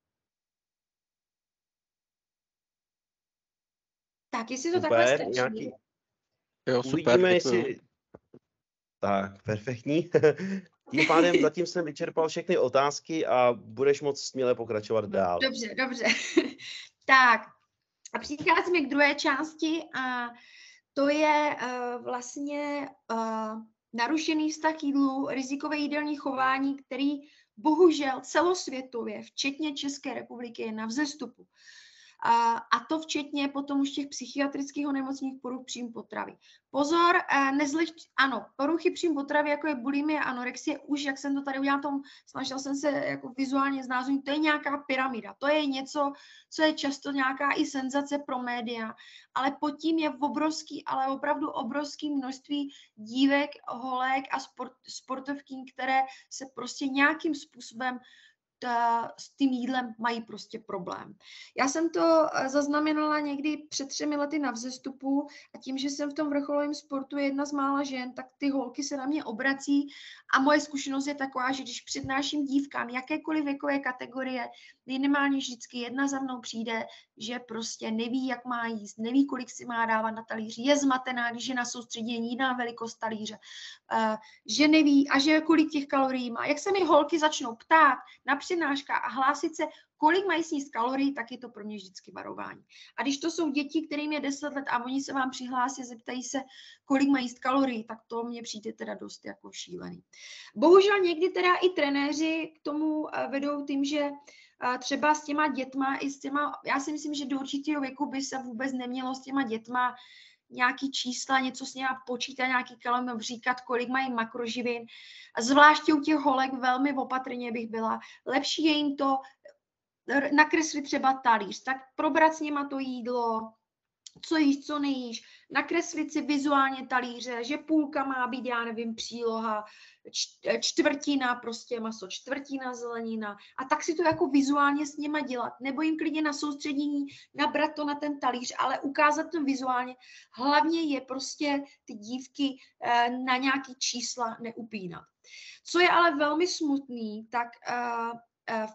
Tak, jestli to Super, takhle stačí. nějaký... Jo, super. Uvidíme, jestli... Tak, perfektní. Tím pádem zatím jsem vyčerpal všechny otázky a budeš moct směle pokračovat dál. Dobře, dobře. Tak, a přicházíme k druhé části a to je uh, vlastně uh, narušený vztah k jídlu, rizikové jídelní chování, který bohužel celosvětově, včetně České republiky, je na vzestupu. A to včetně potom už těch psychiatrických onemocnění poruch příjmu potravy. Pozor, nezlič, ano, poruchy příjmu potravy, jako je bulimie, anorexie, už jak jsem to tady udělala, tom, snažil jsem se jako vizuálně znázornit, to je nějaká pyramida, to je něco, co je často nějaká i senzace pro média, ale pod tím je obrovský, ale opravdu obrovský množství dívek, holek a sport, sportovkyň, které se prostě nějakým způsobem Ta, s tím jídlem mají prostě problém. Já jsem to zaznamenala někdy před třemi lety na vzestupu a tím, že jsem v tom vrcholovém sportu jedna z mála žen, tak ty holky se na mě obrací a moje zkušenost je taková, že když přednáším dívkám jakékoliv věkové kategorie, minimálně vždycky jedna za mnou přijde, že prostě neví, jak má jíst, neví, kolik si má dávat na talíři, je zmatená, když je na soustředění, jiná velikost talíře, uh, že neví a že kolik těch kalorií má. Jak se mi holky začnou ptát na přednáškách a hlásit se, kolik mají sníst kalorií, tak je to pro mě vždycky varování. A když to jsou děti, kterým je deset let a oni se vám přihlásí, zeptají se, kolik mají jíst kalorií, tak to mně přijde teda dost jako šílený. Bohužel někdy teda i trenéři k tomu vedou tím, že třeba s těma dětma i s těma, já si myslím, že do určitého věku by se vůbec nemělo s těma dětma nějaký čísla, něco s nimi počítat, nějaký kalorie, říkat, kolik mají makroživin. Zvláště u těch holek velmi opatrně bych byla. Lepší je jim to nakreslit třeba talíř, tak probrat s nima to jídlo, co jíš, co nejíš, nakreslit si vizuálně talíře, že půlka má být, já nevím, příloha, čtvrtina prostě maso, čtvrtina zelenina a tak si to jako vizuálně s nima dělat, nebo jim klidně na soustředění nabrat to na ten talíř, ale ukázat to vizuálně. Hlavně je prostě ty dívky na nějaký čísla neupínat. Co je ale velmi smutný, tak uh, uh,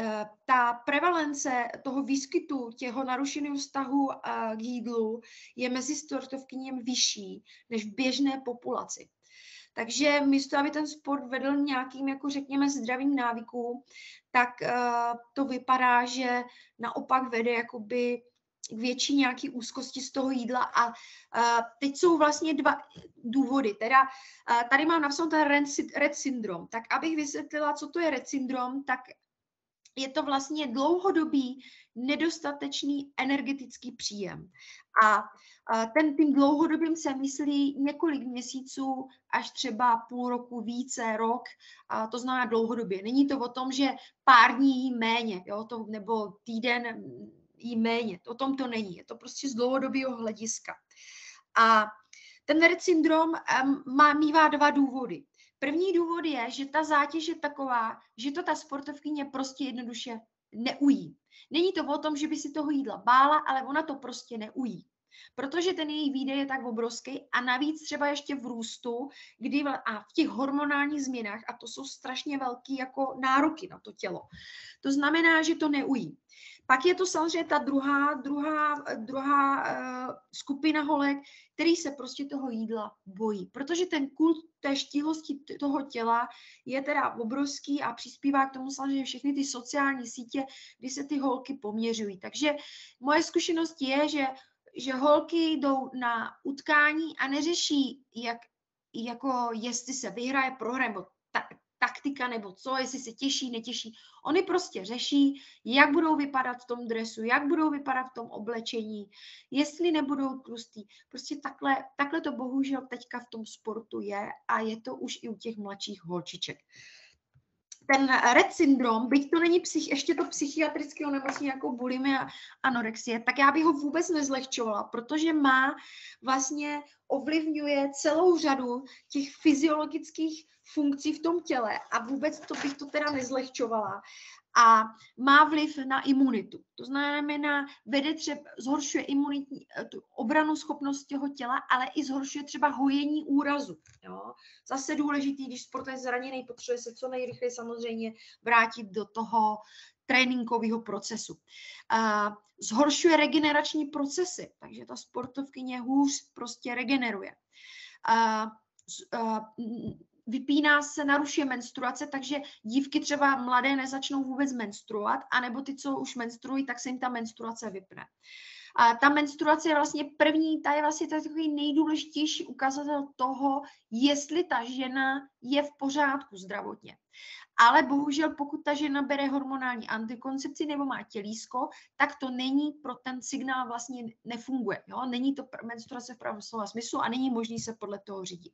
ta prevalence toho výskytu těho narušeného vztahu k jídlu je mezi sportovkyněm vyšší než v běžné populaci. Takže místo, aby ten sport vedl nějakým, jako řekněme, zdravým návykům, tak to vypadá, že naopak vede jakoby k větší nějaký úzkosti z toho jídla. A teď jsou vlastně dva důvody. Teda tady mám napsanou ten Rett syndrom. Tak abych vysvětlila, co to je Rett syndrom, tak je to vlastně dlouhodobý nedostatečný energetický příjem. A ten tím dlouhodobým se myslí několik měsíců až třeba půl roku, více, rok, a to znamená dlouhodobě. Není to o tom, že pár dní jí méně, jo, to, nebo týden jí méně. O tom to není. Je to prostě z dlouhodobého hlediska. A ten Rett syndrom má, mívá dva důvody. První důvod je, že ta zátěž je taková, že to ta sportovkyně prostě jednoduše neují. Není to o tom, že by si toho jídla bála, ale ona to prostě neují. Protože ten její výdej je tak obrovský a navíc třeba ještě v růstu, kdy a v těch hormonálních změnách, a to jsou strašně velký jako nároky na to tělo. To znamená, že to neují. Pak je to samozřejmě ta druhá, druhá, druhá uh, skupina holek, který se prostě toho jídla bojí. Protože ten kult té štíhlosti toho těla je teda obrovský a přispívá k tomu samozřejmě všechny ty sociální sítě, kdy se ty holky poměřují. Takže moje zkušenost je, že, že holky jdou na utkání a neřeší, jak, jako jestli se vyhraje, prohraje, nebo ta, taktika nebo co, jestli se těší, netěší. Oni prostě řeší, jak budou vypadat v tom dresu, jak budou vypadat v tom oblečení, jestli nebudou tlustý. Prostě takhle, takhle to bohužel teďka v tom sportu je a je to už i u těch mladších holčiček. Ten Rett syndrom, byť to není psych, ještě to psychiatrické onemocnění jako bulimie a anorexie, tak já bych ho vůbec nezlehčovala, protože má vlastně ovlivňuje celou řadu těch fyziologických funkcí v tom těle a vůbec to bych to teda nezlehčovala. A má vliv na imunitu. To znamená, vede třeba, zhoršuje imunitní, tu obranu schopnost těho těla, ale i zhoršuje třeba hojení úrazu. Jo? Zase důležitý, když sportovec je zraněný, potřebuje se co nejrychleji samozřejmě vrátit do toho tréninkového procesu. Uh, zhoršuje regenerační procesy, takže ta sportovkyně hůř prostě regeneruje. Uh, uh, Vypíná se, narušuje menstruace, takže dívky třeba mladé nezačnou vůbec menstruovat, anebo ty, co už menstruují, tak se jim ta menstruace vypne. A ta menstruace je vlastně první, ta je vlastně takový nejdůležitější ukazatel toho, jestli ta žena je v pořádku zdravotně. Ale bohužel, pokud ta žena bere hormonální antikoncepci nebo má tělísko, tak to není pro ten signál vlastně nefunguje. Jo? Není to menstruace v pravém slova smyslu a není možný se podle toho řídit.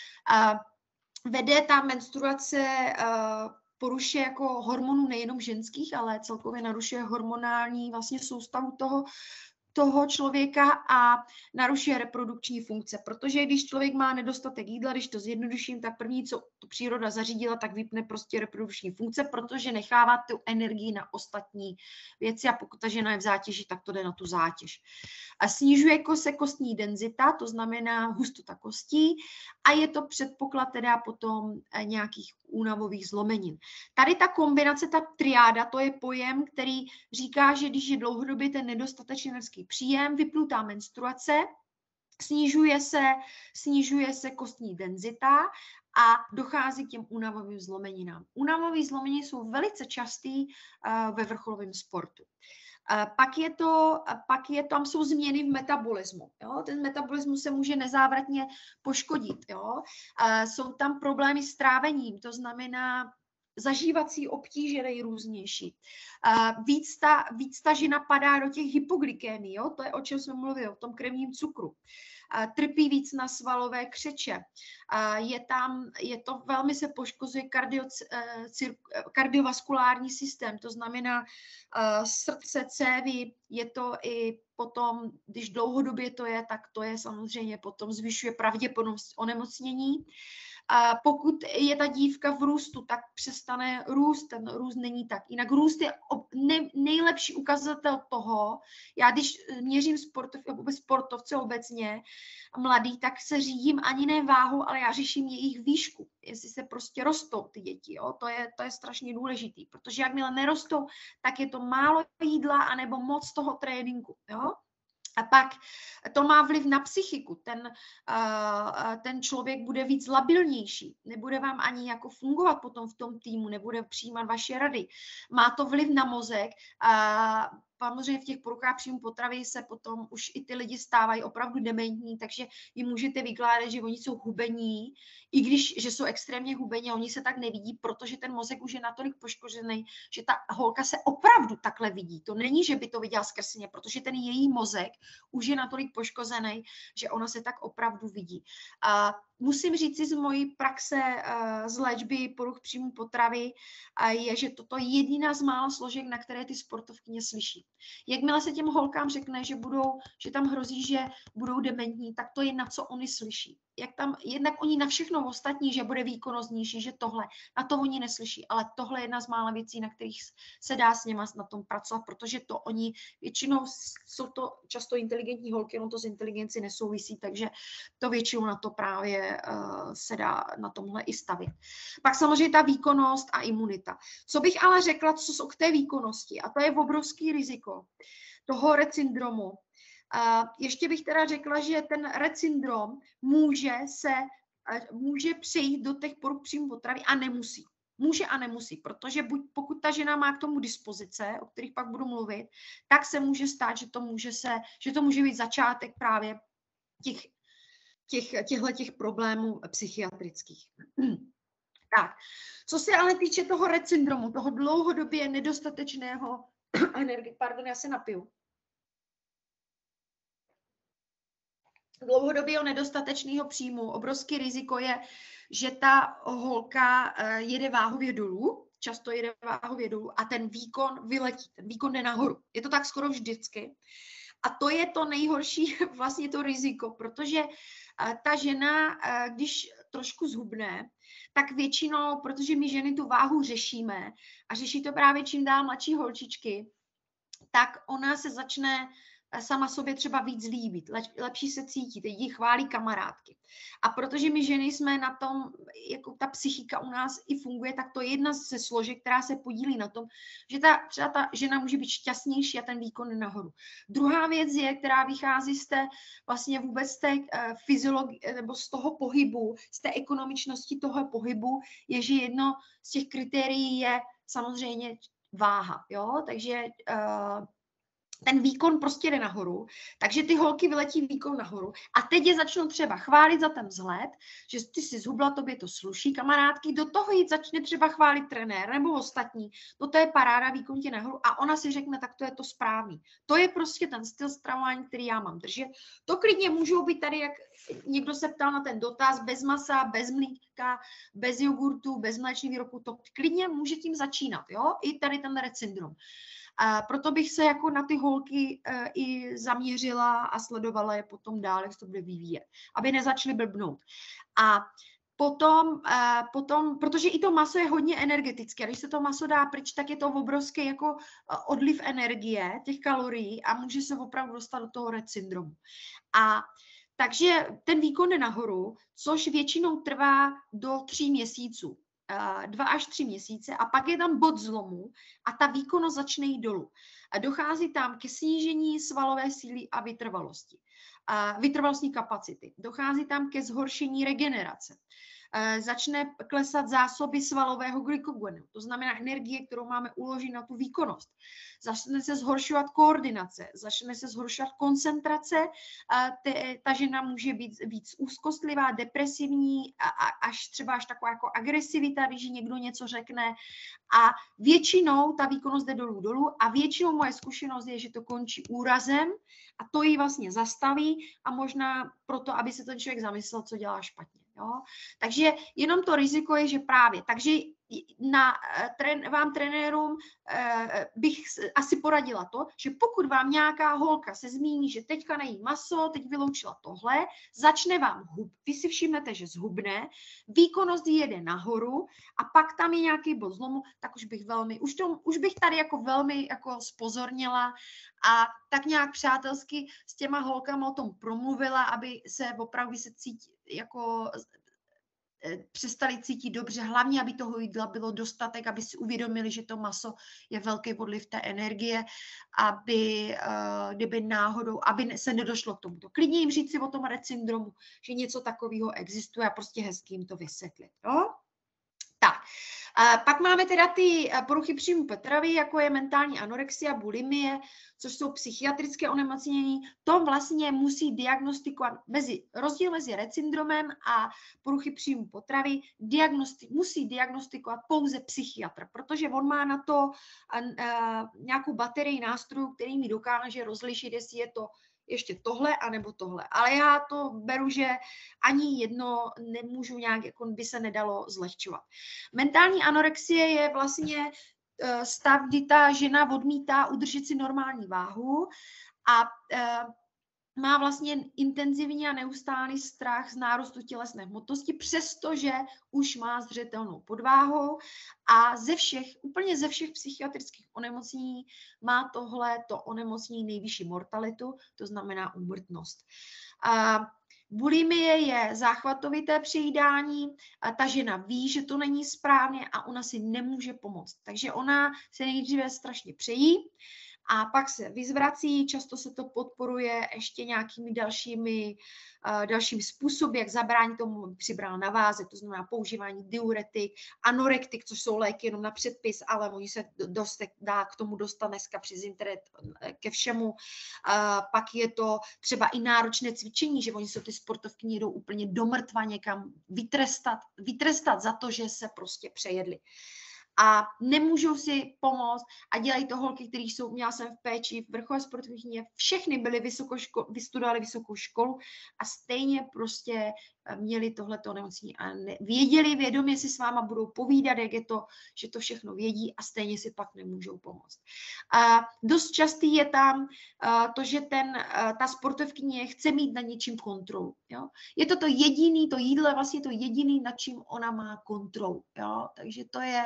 A vede ta menstruace uh, porušuje jako hormonů nejenom ženských, ale celkově narušuje hormonální vlastně soustavu toho, toho člověka a narušuje reprodukční funkce, protože když člověk má nedostatek jídla, když to zjednoduším, tak první, co tu příroda zařídila, tak vypne prostě reprodukční funkce, protože nechává tu energii na ostatní věci a pokud ta žena je v zátěži, tak to jde na tu zátěž. A snižuje se kostní denzita, to znamená hustota kostí a je to předpoklad teda potom nějakých únavových zlomenin. Tady ta kombinace, ta triáda, to je pojem, který říká, že když je dlouhodobě ten nedostatečný energetický příjem, vypnutá menstruace, snižuje se, snižuje se kostní denzita a dochází k těm únavovým zlomeninám. Únavové zlomeniny jsou velice častý uh, ve vrcholovém sportu. Uh, pak je to, uh, pak je, tam jsou změny v metabolismu. Jo? Ten metabolismus se může nezávratně poškodit. Jo? Uh, jsou tam problémy s trávením, to znamená zažívací obtíže nejrůznější. Uh, víc, ta, víc ta žena padá do těch hypoglykémií, jo? To je, o čem jsme mluvili, o tom krevním cukru. Uh, trpí víc na svalové křeče. Uh, je tam, je to, velmi se poškozuje kardio, uh, cir, kardiovaskulární systém, to znamená uh, srdce, cévy, je to i potom, když dlouhodobě to je, tak to je samozřejmě potom zvyšuje pravděpodobnost onemocnění. A pokud je ta dívka v růstu, tak přestane růst, ten růst není tak. Jinak růst je ne, nejlepší ukazatel toho, já když měřím sportov, sportovce obecně, mladý, tak se řídím ani ne váhu, ale já řeším jejich výšku, jestli se prostě rostou ty děti, jo? To je, to je strašně důležitý, protože jakmile nerostou, tak je to málo jídla anebo moc toho tréninku, jo? A pak to má vliv na psychiku. Ten, uh, ten člověk bude víc labilnější, nebude vám ani jako fungovat potom v tom týmu, nebude přijímat vaše rady. Má to vliv na mozek a samozřejmě v těch poruchách příjmu potravy se potom už i ty lidi stávají opravdu dementní, takže jim můžete vykládat, že oni jsou hubení, i když, že jsou extrémně hubení, oni se tak nevidí, protože ten mozek už je natolik poškozený, že ta holka se opravdu takhle vidí. To není, že by to viděla zkresleně, protože ten její mozek už je natolik poškozený, že ona se tak opravdu vidí. A musím říct si z mojí praxe z léčby poruch příjmu potravy, je, že toto je jediná z mála složek, na které ty sportovkyně slyší. Jakmile se těm holkám řekne, že, budou, že tam hrozí, že budou dementní, tak to je na co oni slyší. Jak tam, jednak oni na všechno ostatní, že bude výkonnostnější, že tohle, na to oni neslyší, ale tohle je jedna z mála věcí, na kterých se dá s něma na tom pracovat, protože to oni většinou jsou to často inteligentní holky, no to s inteligenci nesouvisí, takže to většinou na to právě uh, se dá na tomhle i stavět. Pak samozřejmě ta výkonnost a imunita. Co bych ale řekla, co jsou k té výkonnosti, a to je obrovský riziko toho Rett syndromu. Uh, ještě bych teda řekla, že ten Rett syndrom může se, uh, může přejít do těch poruch příjmu potravy a nemusí. Může a nemusí, protože buď, pokud ta žena má k tomu dispozice, o kterých pak budu mluvit, tak se může stát, že to může, se, že to může být začátek právě těch, těch, těchto problémů psychiatrických. Tak, co se ale týče toho Rett syndromu, toho dlouhodobě nedostatečného energie, pardon, já se napiju. Dlouhodobě nedostatečného příjmu. Obrovský riziko je, že ta holka jede váhově dolů, často jede váhově dolů a ten výkon vyletí, ten výkon jde nahoru. Je to tak skoro vždycky. A to je to nejhorší vlastně to riziko, protože ta žena, když trošku zhubne, tak většinou, protože my ženy tu váhu řešíme a řeší to právě čím dál mladší holčičky, tak ona se začne sama sobě třeba víc líbit, lepší se cítit, teď jí chválí kamarádky. A protože my ženy jsme na tom, jako ta psychika u nás i funguje, tak to je jedna ze složek, která se podílí na tom, že ta, třeba ta žena může být šťastnější a ten výkon je nahoru. Druhá věc je, která vychází z té vlastně vůbec z té uh, fyziologie, nebo z toho pohybu, z té ekonomičnosti toho pohybu, je, že jedno z těch kritérií je samozřejmě váha, jo, takže uh, ten výkon prostě jde nahoru, takže ty holky vyletí výkon nahoru a teď je začnou třeba chválit za ten vzhled, že ty si zhubla, tobě to sluší, kamarádky, do toho jít začne třeba chválit trenér nebo ostatní, no to je paráda, výkon tě nahoru a ona si řekne, tak to je to správný. To je prostě ten styl stravování, který já mám držet. To klidně můžou být tady, jak někdo se ptal na ten dotaz, bez masa, bez mlíka, bez jogurtu, bez mléčných výrobků, to klidně může tím začínat, jo, i tady ten Rett syndrom. A proto bych se jako na ty holky uh, i zaměřila a sledovala je potom dál, jak se to bude vyvíjet, aby nezačaly blbnout. A Potom, uh, potom, protože i to maso je hodně energetické, když se to maso dá pryč, tak je to obrovský jako uh, odliv energie, těch kalorií a může se opravdu dostat do toho Rett syndromu. A takže ten výkon jde nahoru, což většinou trvá do tří měsíců. Uh, dva až tři měsíce a pak je tam bod zlomu a ta výkonnost začne jít dolů. A dochází tam ke snížení svalové síly a vytrvalosti. Uh, vytrvalostní kapacity. Dochází tam ke zhoršení regenerace. Uh, začne klesat zásoby svalového glykogenu, to znamená energie, kterou máme uložit na tu výkonnost. Začne se zhoršovat koordinace, začne se zhoršovat koncentrace, uh, te, ta žena může být víc úzkostlivá, depresivní a, a až třeba až taková jako agresivita, když někdo něco řekne. A většinou ta výkonnost jde dolů dolů a většinou moje zkušenost je, že to končí úrazem a to ji vlastně zastaví a možná proto, aby se ten člověk zamyslel, co dělá špatně. Jo? Takže jenom to riziko je, že právě. Takže na, tren, vám trenérům eh, bych asi poradila to, že pokud vám nějaká holka se zmíní, že teďka nejí maso, teď vyloučila tohle, začne vám hub, vy si všimnete, že zhubne, výkonnost jede nahoru a pak tam je nějaký bod zlomu, tak už bych velmi, už, to, už bych tady jako velmi jako spozornila a tak nějak přátelsky s těma holkama o tom promluvila, aby se opravdu se cítí jako přestali cítit dobře, hlavně, aby toho jídla bylo dostatek, aby si uvědomili, že to maso je velký odliv té energie, aby, uh, kdyby náhodou, aby se nedošlo k tomuto. Klidně jim říct si o tom Rett syndromu, že něco takového existuje a prostě hezky jim to vysvětlit. Jo? Tak, a pak máme teda ty poruchy příjmu potravy, jako je mentální anorexia, bulimie, což jsou psychiatrické onemocnění. To vlastně musí diagnostikovat, mezi, rozdíl mezi Rett syndromem a poruchy příjmu potravy diagnosti, musí diagnostikovat pouze psychiatr, protože on má na to a, a, nějakou baterii nástrojů, který mi dokáže rozlišit, jestli je to ještě tohle, anebo tohle. Ale já to beru, že ani jedno nemůžu nějak, jako by se nedalo zlehčovat. Mentální anorexie je vlastně stav, kdy ta žena odmítá udržet si normální váhu a má vlastně intenzivní a neustálý strach z nárůstu tělesné hmotnosti, přestože už má zřetelnou podváhu a ze všech, úplně ze všech psychiatrických onemocnění má tohle to onemocnění nejvyšší mortalitu, to znamená úmrtnost. A bulimie je záchvatovité přejídání, a ta žena ví, že to není správně a ona si nemůže pomoct. Takže ona se nejdříve strašně přejí, a pak se vyzvrací, často se to podporuje ještě nějakými dalšími, uh, dalšími způsoby, jak zabránit tomu, aby přibral na váze, to znamená používání diuretik, anorektik, což jsou léky jenom na předpis, ale oni se dost, dá k tomu dostat dneska přes internet ke všemu. Uh, pak je to třeba i náročné cvičení, že oni se ty sportovky jdou úplně do mrtva někam vytrestat, vytrestat za to, že se prostě přejedli. A nemůžou si pomoct a dělají to holky, které jsou, měla jsem v péči, v vrchové sportovkyně, všechny byly vysokoško, vystudovali vysokou školu a stejně prostě měli tohleto onemocnění a ne, věděli vědomě si s váma budou povídat, jak je to, že to všechno vědí a stejně si pak nemůžou pomoct. A dost častý je tam a, to, že ten, a, ta sportovkyně chce mít na něčím kontrolu. Jo? Je to to jediný, to jídlo je vlastně to jediný, nad čím ona má kontrolu. Jo? Takže to je,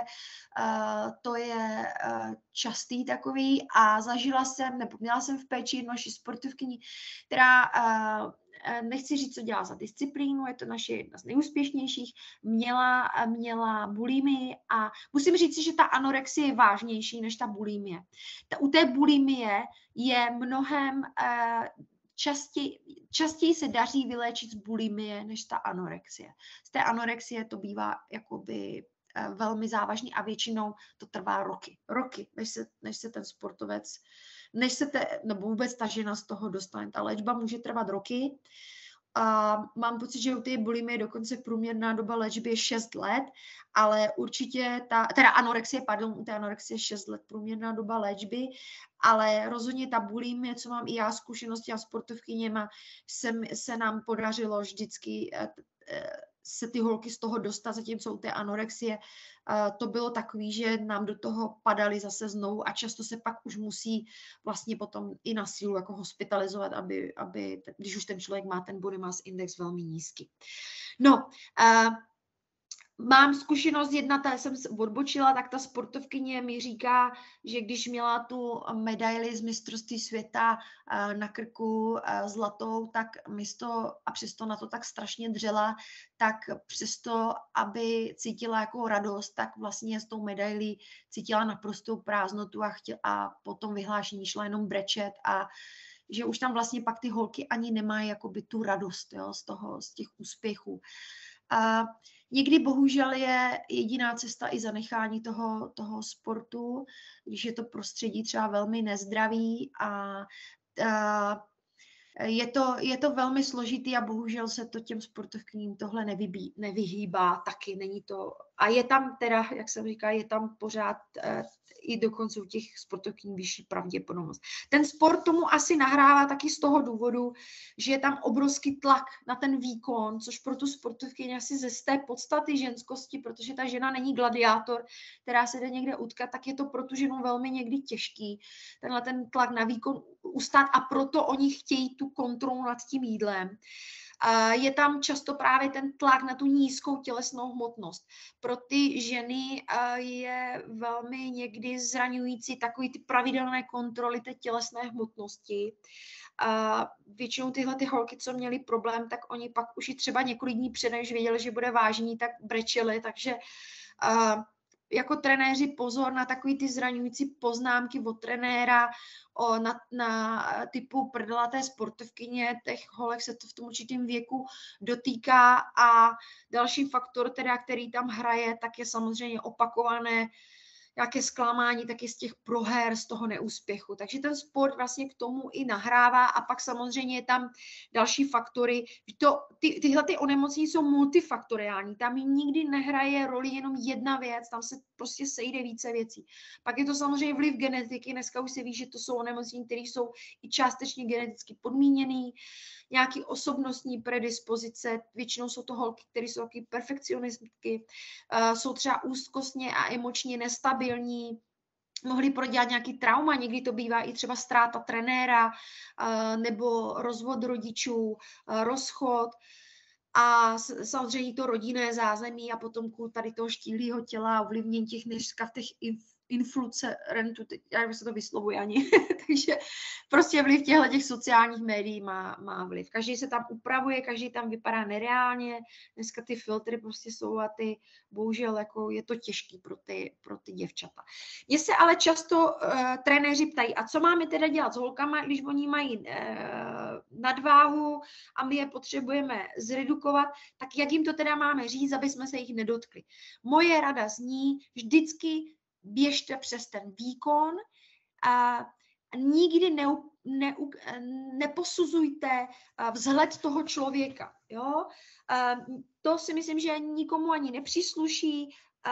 a, to je a, častý takový a zažila jsem, nebo měla jsem v péči jednu naši sportovkyni, která a, nechci říct, co dělá za disciplínu, je to naše jedna z nejúspěšnějších, měla, měla bulimii a musím říct, že ta anorexie je vážnější než ta bulimie. Ta, u té bulimie je mnohem eh, častěji, častěji se daří vyléčit z bulimie než ta anorexie. Z té anorexie to bývá jakoby eh, velmi závažný a většinou to trvá roky. Roky, než se, než se ten sportovec než se te, nebo vůbec ta žena z toho dostane. Ta léčba může trvat roky. A mám pocit, že u té bulimie dokonce průměrná doba léčby je šest let, ale určitě ta, teda anorexie, pardon, u té anorexie je šest let průměrná doba léčby, ale rozhodně ta bulimie, co mám i já zkušenosti a sportovkyněma, se, se nám podařilo vždycky se ty holky z toho dostat, zatímco u té anorexie uh, to bylo takový, že nám do toho padaly zase znovu a často se pak už musí vlastně potom i na sílu jako hospitalizovat, aby, aby když už ten člověk má ten body mass index velmi nízký. No, uh, mám zkušenost jedna, ta jsem odbočila, tak ta sportovkyně mi říká, že když měla tu medaili z mistrovství světa na krku zlatou, tak místo, a přesto na to tak strašně dřela, tak přesto, aby cítila jako radost, tak vlastně s tou medailí cítila naprostou prázdnotu a, chtěla, a potom vyhlášení šla jenom brečet a že už tam vlastně pak ty holky ani nemají jakoby tu radost, jo, z toho, z těch úspěchů. A někdy bohužel je jediná cesta i zanechání toho, toho sportu, když je to prostředí třeba velmi nezdravý a, a je, to, je to velmi složitý a bohužel se to těm sportovkyním tohle nevybí, nevyhýbá taky, není to. A je tam teda, jak jsem říkala, je tam pořád eh, i dokonce u těch sportovkyní vyšší pravděpodobnost. Ten sport tomu asi nahrává taky z toho důvodu, že je tam obrovský tlak na ten výkon, což pro tu sportovkyni asi ze té podstaty ženskosti, protože ta žena není gladiátor, která se jde někde utkat, tak je to pro tu ženu velmi někdy těžký, tenhle ten tlak na výkon ustát a proto oni chtějí tu kontrolu nad tím jídlem. Je tam často právě ten tlak na tu nízkou tělesnou hmotnost. Pro ty ženy je velmi někdy zraňující takový ty pravidelné kontroly té tělesné hmotnosti. Většinou tyhle ty holky, co měly problém, tak oni pak už i třeba několik dní před, než věděli, že bude vážný, tak brečeli, takže jako trenéři pozor na takový ty zraňující poznámky od trenéra, o, na, na typu prdelaté sportovkyně, těch holek se to v tom určitém věku dotýká a další faktor, teda, který tam hraje, tak je samozřejmě opakované nějaké zklamání taky z těch proher, z toho neúspěchu. Takže ten sport vlastně k tomu i nahrává a pak samozřejmě je tam další faktory. To, ty, tyhle ty onemocnění jsou multifaktoriální, tam nikdy nehraje roli jenom jedna věc, tam se prostě sejde více věcí. Pak je to samozřejmě vliv genetiky, dneska už se ví, že to jsou onemocnění, které jsou i částečně geneticky podmíněné, nějaký osobnostní predispozice, většinou jsou to holky, které jsou taky perfekcionistky, uh, jsou třeba úzkostně a emočně nestabilní, mohli prodělat nějaký trauma, někdy to bývá i třeba ztráta trenéra, uh, nebo rozvod rodičů, uh, rozchod a samozřejmě to rodinné zázemí a potom tady toho štíhlého těla, ovlivnění těch dneska v těch influencerů, já nevím, se to vyslovuje ani, takže prostě vliv těchto těch sociálních médií má, má vliv. Každý se tam upravuje, každý tam vypadá nereálně, dneska ty filtry prostě jsou a ty, bohužel, jako je to těžký pro ty, pro ty děvčata. Mně se ale často uh, trenéři ptají, a co máme teda dělat s holkama, když oni mají uh, nadváhu a my je potřebujeme zredukovat, tak jak jim to teda máme říct, aby jsme se jich nedotkli. Moje rada zní, vždycky běžte přes ten výkon a nikdy ne, ne, neposuzujte vzhled toho člověka. Jo? To si myslím, že nikomu ani nepřísluší.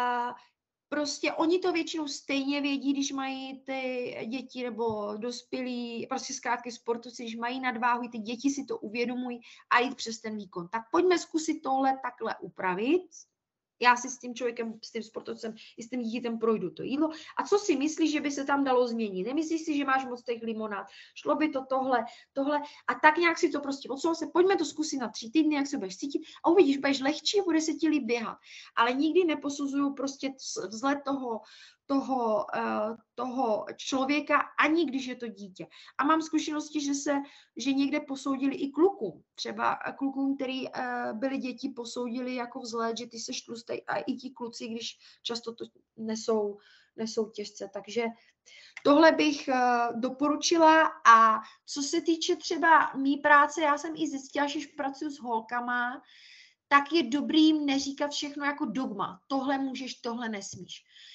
Prostě oni to většinou stejně vědí, když mají ty děti nebo dospělí, prostě zkrátky sportovci, když mají nadváhu, ty děti si to uvědomují a jít přes ten výkon. Tak pojďme zkusit tohle takhle upravit. Já si s tím člověkem, s tím sportovcem i s tím dítětem projdu to jídlo. A co si myslíš, že by se tam dalo změnit? Nemyslíš si, že máš moc těch limonád? Šlo by to tohle, tohle a tak nějak si to prostě odsouhlasit. Pojďme to zkusit na tři týdny, jak se budeš cítit a uvidíš, budeš lehčí a bude se ti líp běhat. Ale nikdy neposuzuju prostě vzhled toho, toho, uh, toho člověka, ani když je to dítě. A mám zkušenosti, že se, že někde posoudili i klukům. Třeba klukům, který uh, byli děti, posoudili jako vzhled, že ty seš tlustej a i ti kluci, když často to nesou, nesou těžce. Takže tohle bych uh, doporučila a co se týče třeba mý práce, já jsem i zjistila, že když pracuji s holkama, tak je dobrý jim neříkat všechno jako dogma. Tohle můžeš, tohle nesmíš.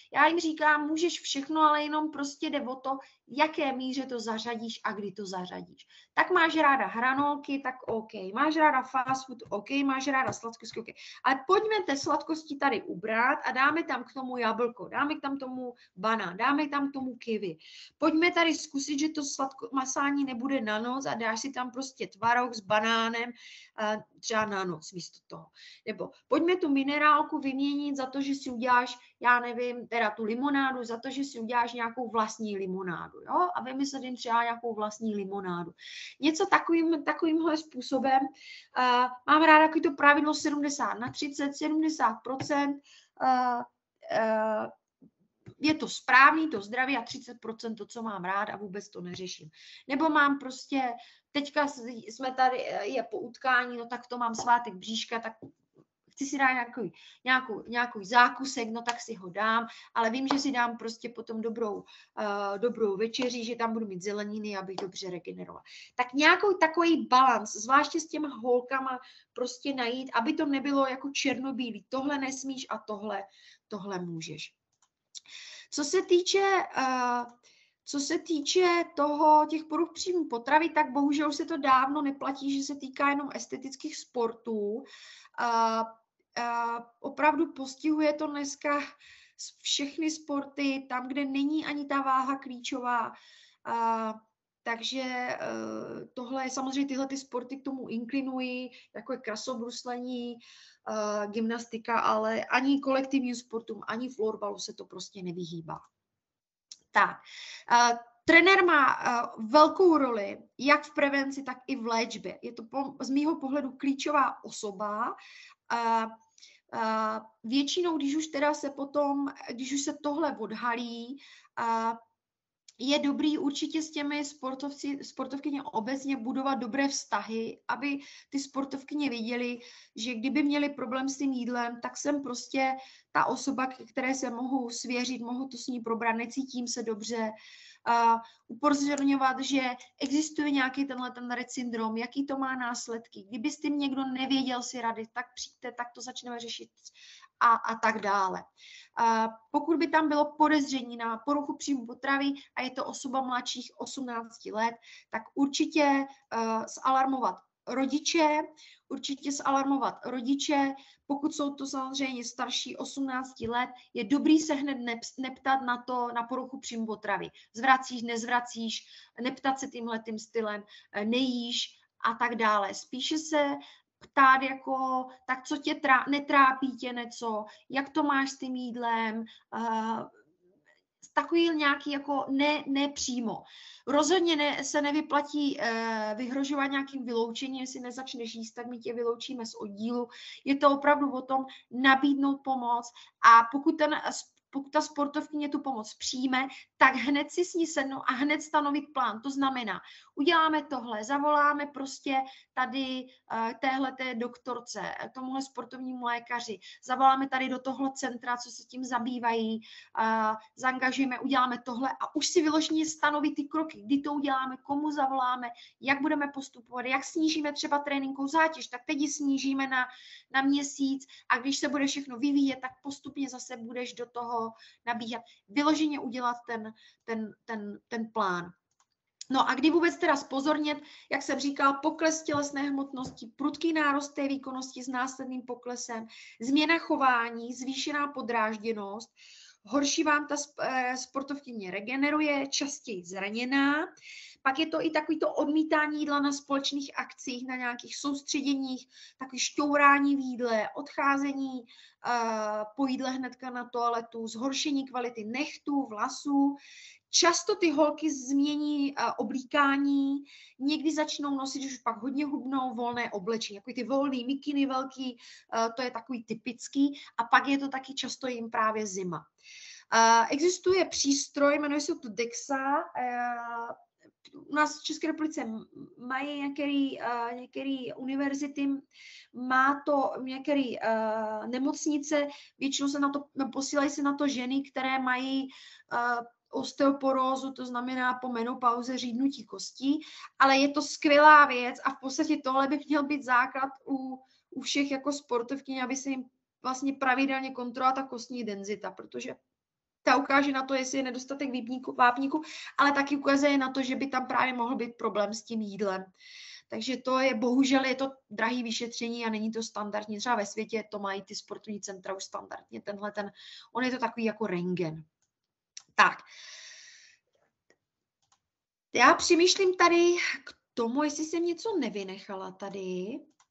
Já jim říkám, můžeš všechno, ale jenom prostě jde o to, v jaké míře to zařadíš a kdy to zařadíš. Tak máš ráda hranolky, tak OK. Máš ráda fast food, OK. Máš ráda sladkosti, OK. Ale pojďme té sladkosti tady ubrat a dáme tam k tomu jablko, dáme tam tomu banán, dáme tam tomu kiwi. Pojďme tady zkusit, že to sladko, masání nebude na noc a dáš si tam prostě tvaroh s banánem třeba na noc místo toho. Nebo pojďme tu minerálku vyměnit za to, že si uděláš, já nevím, teda tu limonádu, za to, že si uděláš nějakou vlastní limonádu, jo? A vymyslet jim třeba nějakou vlastní limonádu. Něco takovým, takovýmhle způsobem. Uh, mám ráda takový to pravidlo sedmdesát na třicet, sedmdesát procent uh, uh, je to správný, to zdraví a třicet procent to, co mám rád a vůbec to neřeším. Nebo mám prostě, teďka jsme tady, je po utkání, no tak to mám svátek bříška, tak chci si dát nějaký, nějakou, nějakou zákusek, no tak si ho dám, ale vím, že si dám prostě potom dobrou, uh, dobrou večeři, že tam budu mít zeleniny, abych dobře regenerovala. Tak nějaký takový balans, zvláště s těma holkama prostě najít, aby to nebylo jako černobílý, tohle nesmíš a tohle, tohle můžeš. Co se týče, uh, co se týče toho, těch poruch příjmu potravy, tak bohužel se to dávno neplatí, že se týká jenom estetických sportů. Uh, uh, opravdu postihuje to dneska všechny sporty, tam, kde není ani ta váha klíčová. Uh, takže uh, tohle je samozřejmě tyhle ty sporty k tomu inklinují, jako je krasobruslení, uh, gymnastika, ale ani kolektivním sportům, ani florbalu se to prostě nevyhýbá. Tak, uh, trenér má uh, velkou roli jak v prevenci, tak i v léčbě. Je to po, z mýho pohledu klíčová osoba. Uh, uh, většinou, když už teda se potom, když už se tohle odhalí, uh, je dobrý určitě s těmi sportovci, sportovkyně obecně budovat dobré vztahy, aby ty sportovkyně věděly, že kdyby měli problém s tím jídlem, tak jsem prostě ta osoba, které se mohu svěřit, mohu to s ní probrat, necítím se dobře. Uh, upozorňovat, že existuje nějaký tenhle ten Rett syndrom, jaký to má následky. Kdyby s tím někdo nevěděl si rady, tak přijďte, tak to začneme řešit a, a tak dále. Uh, pokud by tam bylo podezření na poruchu příjmu potravy a je to osoba mladších osmnácti let, tak určitě uh, zalarmovat rodiče, určitě zalarmovat rodiče, pokud jsou to samozřejmě starší osmnácti let, je dobrý se hned neptat na to, na poruchu příjmu potravy. Zvracíš, nezvracíš, neptat se tímhletým stylem, nejíš a tak dále. Spíše se ptát jako, tak co tě trá, netrápí tě něco, jak to máš s tím jídlem, uh, takový nějaký jako ne, ne přímo. Rozhodně ne, se nevyplatí eh, vyhrožovat nějakým vyloučením, jestli nezačneš jíst, tak my tě vyloučíme z oddílu. Je to opravdu o tom nabídnout pomoc a pokud ten pokud ta sportovkyně tu pomoc přijme, tak hned si s ní sednou a hned stanovit plán. To znamená, uděláme tohle, zavoláme prostě tady uh, téhleté doktorce, tomuhle sportovnímu lékaři, zavoláme tady do tohle centra, co se tím zabývají, uh, zaangažujeme, uděláme tohle a už si vyloženě stanoví ty kroky, kdy to uděláme, komu zavoláme, jak budeme postupovat, jak snížíme třeba tréninkovou zátěž, tak teď ji snížíme na, na měsíc a když se bude všechno vyvíjet, tak postupně zase budeš do toho nabíhat, vyloženě udělat ten, ten, ten, ten plán. No a kdy vůbec teda zpozornět, jak jsem říkal, pokles tělesné hmotnosti, prudký nárost té výkonnosti s následným poklesem, změna chování, zvýšená podrážděnost, horší vám ta sportovkyně regeneruje, častěji zraněná, pak je to i takový to odmítání jídla na společných akcích, na nějakých soustředěních, takový šťourání v jídle, odcházení uh, po jídle hnedka na toaletu, zhoršení kvality nechtů, vlasů. Často ty holky změní uh, oblíkání, někdy začnou nosit, už pak hodně hubnou, volné oblečení, jako ty volný mikiny velký, uh, to je takový typický, a pak je to taky často jim právě zima. Uh, existuje přístroj, jmenuje se to DEXA, uh, u nás v České republice mají některé uh, některé univerzity, má to některé uh, nemocnice, většinou se na to, posílají se na to ženy, které mají uh, osteoporózu, to znamená po menopauze řídnutí kostí, ale je to skvělá věc a v podstatě tohle by měl být základ u, u všech jako sportovkyň, aby se jim vlastně pravidelně kontrolovala ta kostní denzita, protože ta ukáže na to, jestli je nedostatek výpníku, vápníku, ale taky ukazuje na to, že by tam právě mohl být problém s tím jídlem. Takže to je, bohužel je to drahý vyšetření a není to standardní. Třeba ve světě to mají ty sportovní centra už standardně. Tenhle ten, on je to takový jako rentgen. Tak. Já přemýšlím tady k tomu, jestli jsem něco nevynechala tady.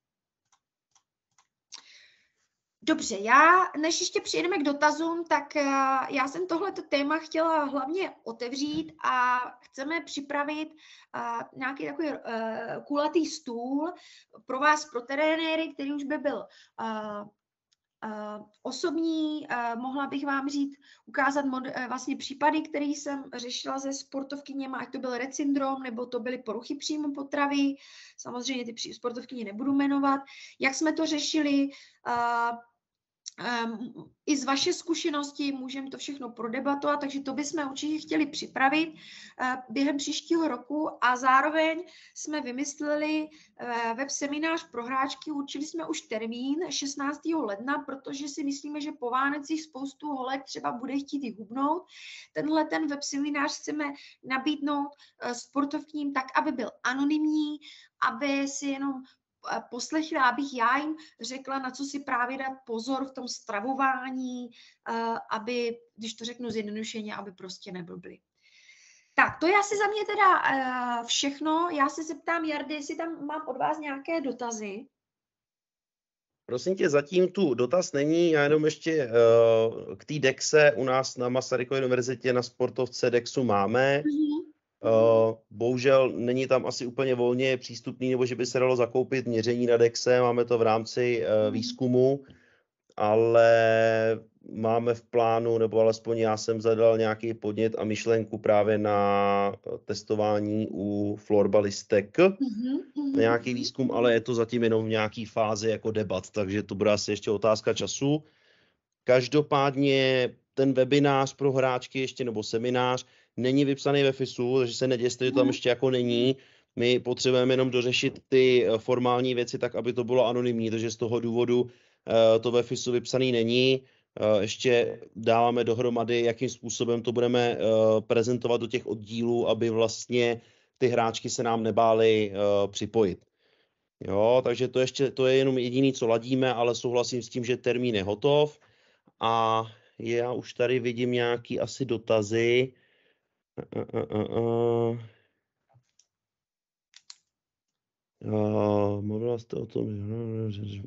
Dobře, já, než ještě přijedeme k dotazům, tak já jsem tohleto téma chtěla hlavně otevřít a chceme připravit uh, nějaký takový uh, kulatý stůl pro vás, pro trenéry, který už by byl uh, uh, osobní. Uh, mohla bych vám říct, ukázat mod, uh, vlastně případy, které jsem řešila se sportovkyněma, ať to byl Rett syndrom, nebo to byly poruchy příjmu potravy. Samozřejmě ty sportovkyně nebudu jmenovat. Jak jsme to řešili, uh, Um, i z vaše zkušenosti můžeme to všechno prodebatovat, takže to bychom určitě chtěli připravit uh, během příštího roku a zároveň jsme vymysleli uh, web seminář pro hráčky, určili jsme už termín šestnáctého ledna, protože si myslíme, že po Vánocích spoustu holek třeba bude chtít i hubnout. Tenhle ten web seminář chceme nabídnout uh, sportovkním tak, aby byl anonymní, aby si jenom poslechla, abych já jim řekla, na co si právě dát pozor v tom stravování, aby, když to řeknu zjednodušeně, aby prostě neblbli. Tak, to je asi za mě teda všechno. Já se zeptám, Jardy, jestli tam mám od vás nějaké dotazy. Prosím tě, zatím tu dotaz není, já jenom ještě uh, k té dexe u nás na Masarykově univerzitě na sportovce dexu máme. Mm-hmm. Uh, bohužel není tam asi úplně volně přístupný, nebo že by se dalo zakoupit měření na dexe, máme to v rámci uh, výzkumu, ale máme v plánu, nebo alespoň já jsem zadal nějaký podnět a myšlenku právě na testování u florbalistek, mm-hmm. nějaký výzkum, ale je to zatím jenom v nějaký fázi jako debat, takže to bude asi ještě otázka času. Každopádně ten webinář pro hráčky ještě, nebo seminář, není vypsaný ve FISu, takže se neděste, že tam ještě jako není. My potřebujeme jenom dořešit ty formální věci tak, aby to bylo anonymní, takže z toho důvodu uh, to ve FISu vypsaný není. Uh, ještě dáváme dohromady, jakým způsobem to budeme uh, prezentovat do těch oddílů, aby vlastně ty hráčky se nám nebály uh, připojit. Jo, takže to ještě to je jenom jediný, co ladíme, ale souhlasím s tím, že termín je hotov a já už tady vidím nějaký asi dotazy. Uh, uh, uh, uh. Uh, mluvila jste o tom, že...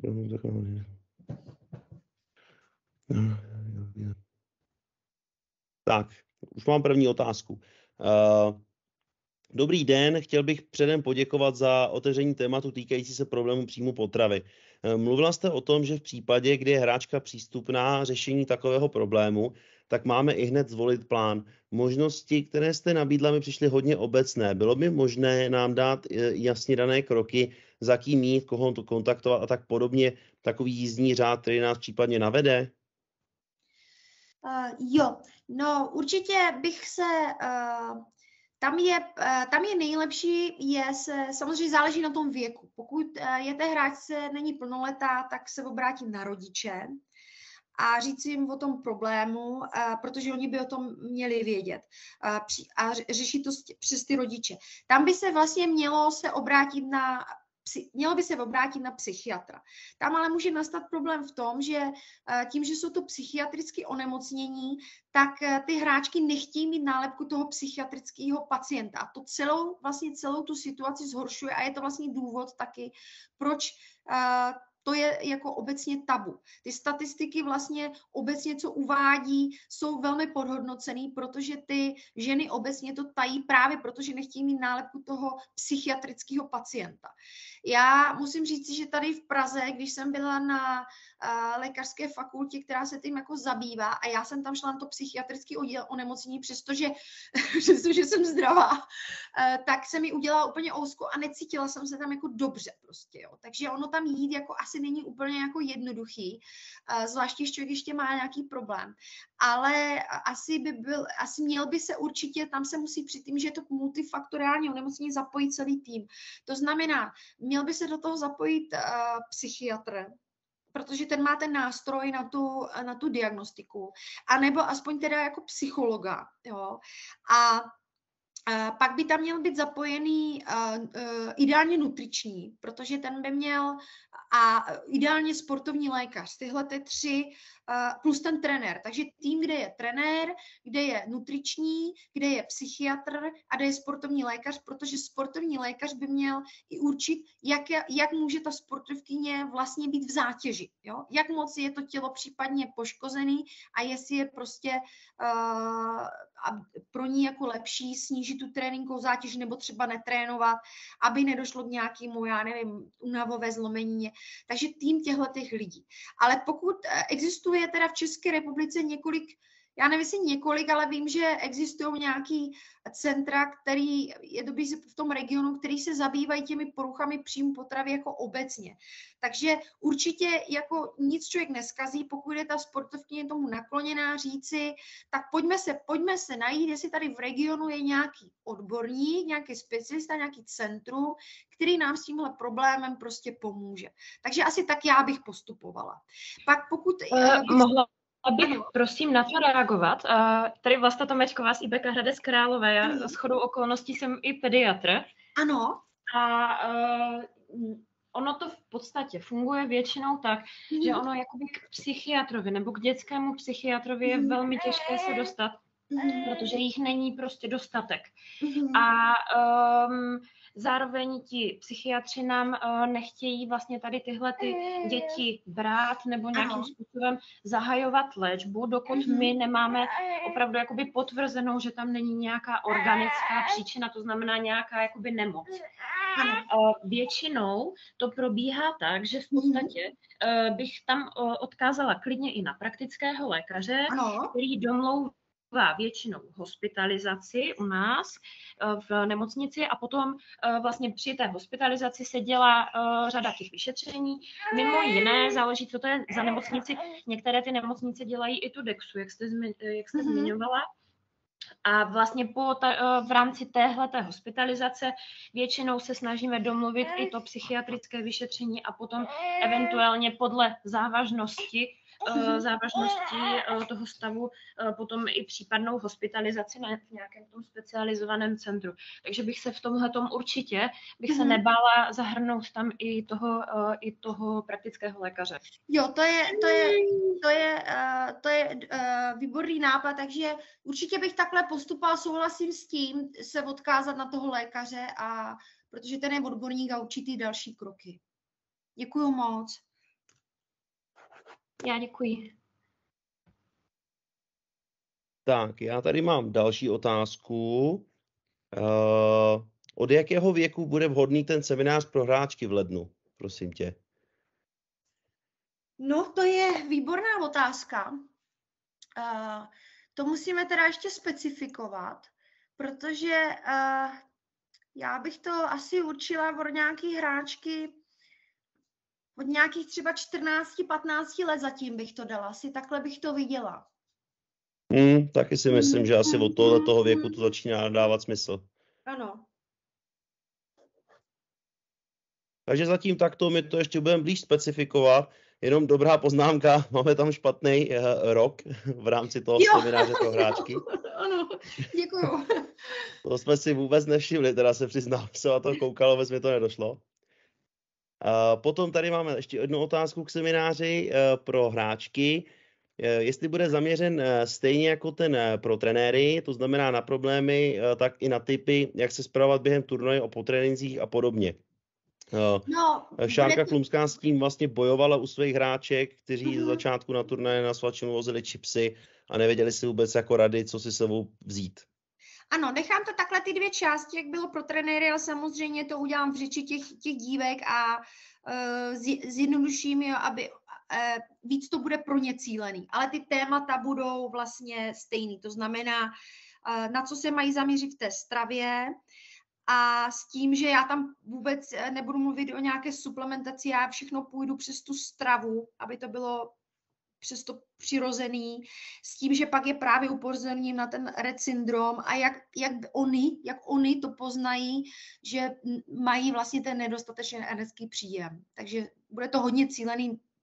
Tak, už mám první otázku. Uh, Dobrý den, chtěl bych předem poděkovat za otevření tématu týkající se problému příjmu potravy. Mluvila jste o tom, že v případě, kdy je hráčka přístupná řešení takového problému, tak máme i hned zvolit plán. Možnosti, které jste nabídla, mi přišly hodně obecné. Bylo by možné nám dát jasně dané kroky, za kým mít, koho to kontaktovat a tak podobně, takový jízdní řád, který nás případně navede? Uh, jo, no určitě bych se... Uh... Tam je, tam je nejlepší, je se, samozřejmě záleží na tom věku. Pokud je té hráčce není plnoletá, tak se obrátit na rodiče a říct jim o tom problému, protože oni by o tom měli vědět a řešit to přes ty rodiče. Tam by se vlastně mělo se obrátit na Mělo by se obrátit na psychiatra. Tam ale může nastat problém v tom, že tím, že jsou to psychiatrické onemocnění, tak ty hráčky nechtějí mít nálepku toho psychiatrického pacienta. A to celou, vlastně celou tu situaci zhoršuje a je to vlastně důvod taky, proč to je jako obecně tabu. Ty statistiky vlastně obecně, co uvádí, jsou velmi podhodnocený, protože ty ženy obecně to tají právě protože nechtějí mít nálepku toho psychiatrického pacienta. Já musím říct, že tady v Praze, když jsem byla na uh, lékařské fakultě, která se tím jako zabývá a já jsem tam šla na to psychiatrický oddíl onemocnění, přestože, přestože jsem zdravá, uh, tak se mi udělala úplně ousko a necítila jsem se tam jako dobře prostě. Jo. Takže ono tam jít jako asi není úplně jako jednoduchý, uh, zvláště když člověk ještě má nějaký problém. Ale asi by byl, asi měl by se určitě, tam se musí při tím, že je to multifaktoriální onemocnění, zapojit celý tým. To znamená, měl by se do toho zapojit uh, psychiatr, protože ten má ten nástroj na tu, na tu diagnostiku, anebo aspoň teda jako psychologa, jo. A Uh, pak by tam měl být zapojený uh, uh, ideálně nutriční, protože ten by měl a ideálně sportovní lékař. Tyhle ty tři uh, plus ten trenér. Takže tým, kde je trenér, kde je nutriční, kde je psychiatr a kde je sportovní lékař, protože sportovní lékař by měl i určit, jak, je, jak může ta sportovkyně vlastně být v zátěži. Jo? Jak moc je to tělo případně poškozený a jestli je prostě uh, a pro ní jako lepší snížit tu tréninkovou zátěž nebo třeba netrénovat, aby nedošlo k nějakému, já nevím, únavové zlomení. Takže tým těchto těch lidí. Ale pokud existuje teda v České republice několik, já nevím, jestli několik, ale vím, že existují nějaký centra, který je dobrý v tom regionu, který se zabývají těmi poruchami příjmu potravy jako obecně. Takže určitě jako nic člověk neskazí, pokud je ta sportovkyně tomu nakloněná říci, tak pojďme se, pojďme se najít, jestli tady v regionu je nějaký odborník, nějaký specialista, nějaký centrum, který nám s tímhle problémem prostě pomůže. Takže asi tak já bych postupovala. Pak pokud... Uh, bych... Mohla abych, prosím, na to reagovat. Tady Vlasta Tomečková z IBK Hradec Králové. Já ano. shodou okolností jsem i pediatr. Ano. A uh, ono to v podstatě funguje většinou tak, mm. že ono jakoby k psychiatrovi nebo k dětskému psychiatrovi je mm. velmi těžké se dostat, mm. protože jich není prostě dostatek. Mm. A um, zároveň ti psychiatři nám uh, nechtějí vlastně tady tyhle ty děti brát nebo nějakým ano. způsobem zahajovat léčbu, dokud my nemáme opravdu jakoby potvrzenou, že tam není nějaká organická příčina, to znamená nějaká jakoby nemoc. Uh, většinou to probíhá tak, že v podstatě uh, bych tam uh, odkázala klidně i na praktického lékaře, ano. který domlouvá většinou hospitalizaci u nás v nemocnici a potom vlastně při té hospitalizaci se dělá řada těch vyšetření. Mimo jiné, záleží, co to je za nemocnici. Některé ty nemocnice dělají i tu Dexu, jak jste, jak jste mm-hmm. zmiňovala. A vlastně po ta, v rámci téhleté hospitalizace většinou se snažíme domluvit i to psychiatrické vyšetření a potom eventuálně podle závažnosti závažnosti toho stavu potom i případnou hospitalizaci na nějakém tom specializovaném centru. Takže bych se v tomhletom určitě bych se nebála zahrnout tam i toho, i toho praktického lékaře. Jo, to je, to je, to je, to je výborný nápad, takže určitě bych takhle postupovala, souhlasím s tím, se odkázat na toho lékaře, a protože ten je odborník a určitý další kroky. Děkuju moc. Já děkuji. Tak, já tady mám další otázku. Uh, od jakého věku bude vhodný ten seminář pro hráčky v lednu? Prosím tě. No, to je výborná otázka. Uh, to musíme teda ještě specifikovat, protože uh, já bych to asi určila od nějaký hráčky od nějakých třeba čtrnáct patnáct let zatím bych to dala. Asi takhle bych to viděla. Hmm, taky si myslím, že asi od tohoto toho věku to začíná dávat smysl. Ano. Takže zatím takto my to ještě budeme blíž specifikovat. Jenom dobrá poznámka, máme tam špatný uh, rok v rámci toho jo. semináře pro hráčky. Ano, děkuju. To jsme si vůbec nevšimli, teda se přiznám, se na to koukalo, vůbec mi to nedošlo. Uh, potom tady máme ještě jednu otázku k semináři uh, pro hráčky. Uh, jestli bude zaměřen uh, stejně jako ten uh, pro trenéry, to znamená na problémy, uh, tak i na typy, jak se spravovat během turnaje, o potrénincích a podobně. Uh, no, Šárka bude... Klumská s tím vlastně bojovala u svých hráček, kteří uh-huh. ze začátku na turnaje na svačinu vozili čipsy a nevěděli si vůbec jako rady, co si sebou vzít. Ano, nechám to takhle ty dvě části, jak bylo pro trenéry, ale samozřejmě to udělám v řeči těch, těch dívek a uh, zjednoduším, jo, aby uh, víc to bude pro ně cílený. Ale ty témata budou vlastně stejný, to znamená, uh, na co se mají zaměřit v té stravě a s tím, že já tam vůbec nebudu mluvit o nějaké suplementaci, já všechno půjdu přes tu stravu, aby to bylo přesto přirozený, s tím, že pak je právě upozorním na ten Rett syndrom a jak, jak, oni, jak oni to poznají, že mají vlastně ten nedostatečný energetický příjem. Takže bude to hodně cílený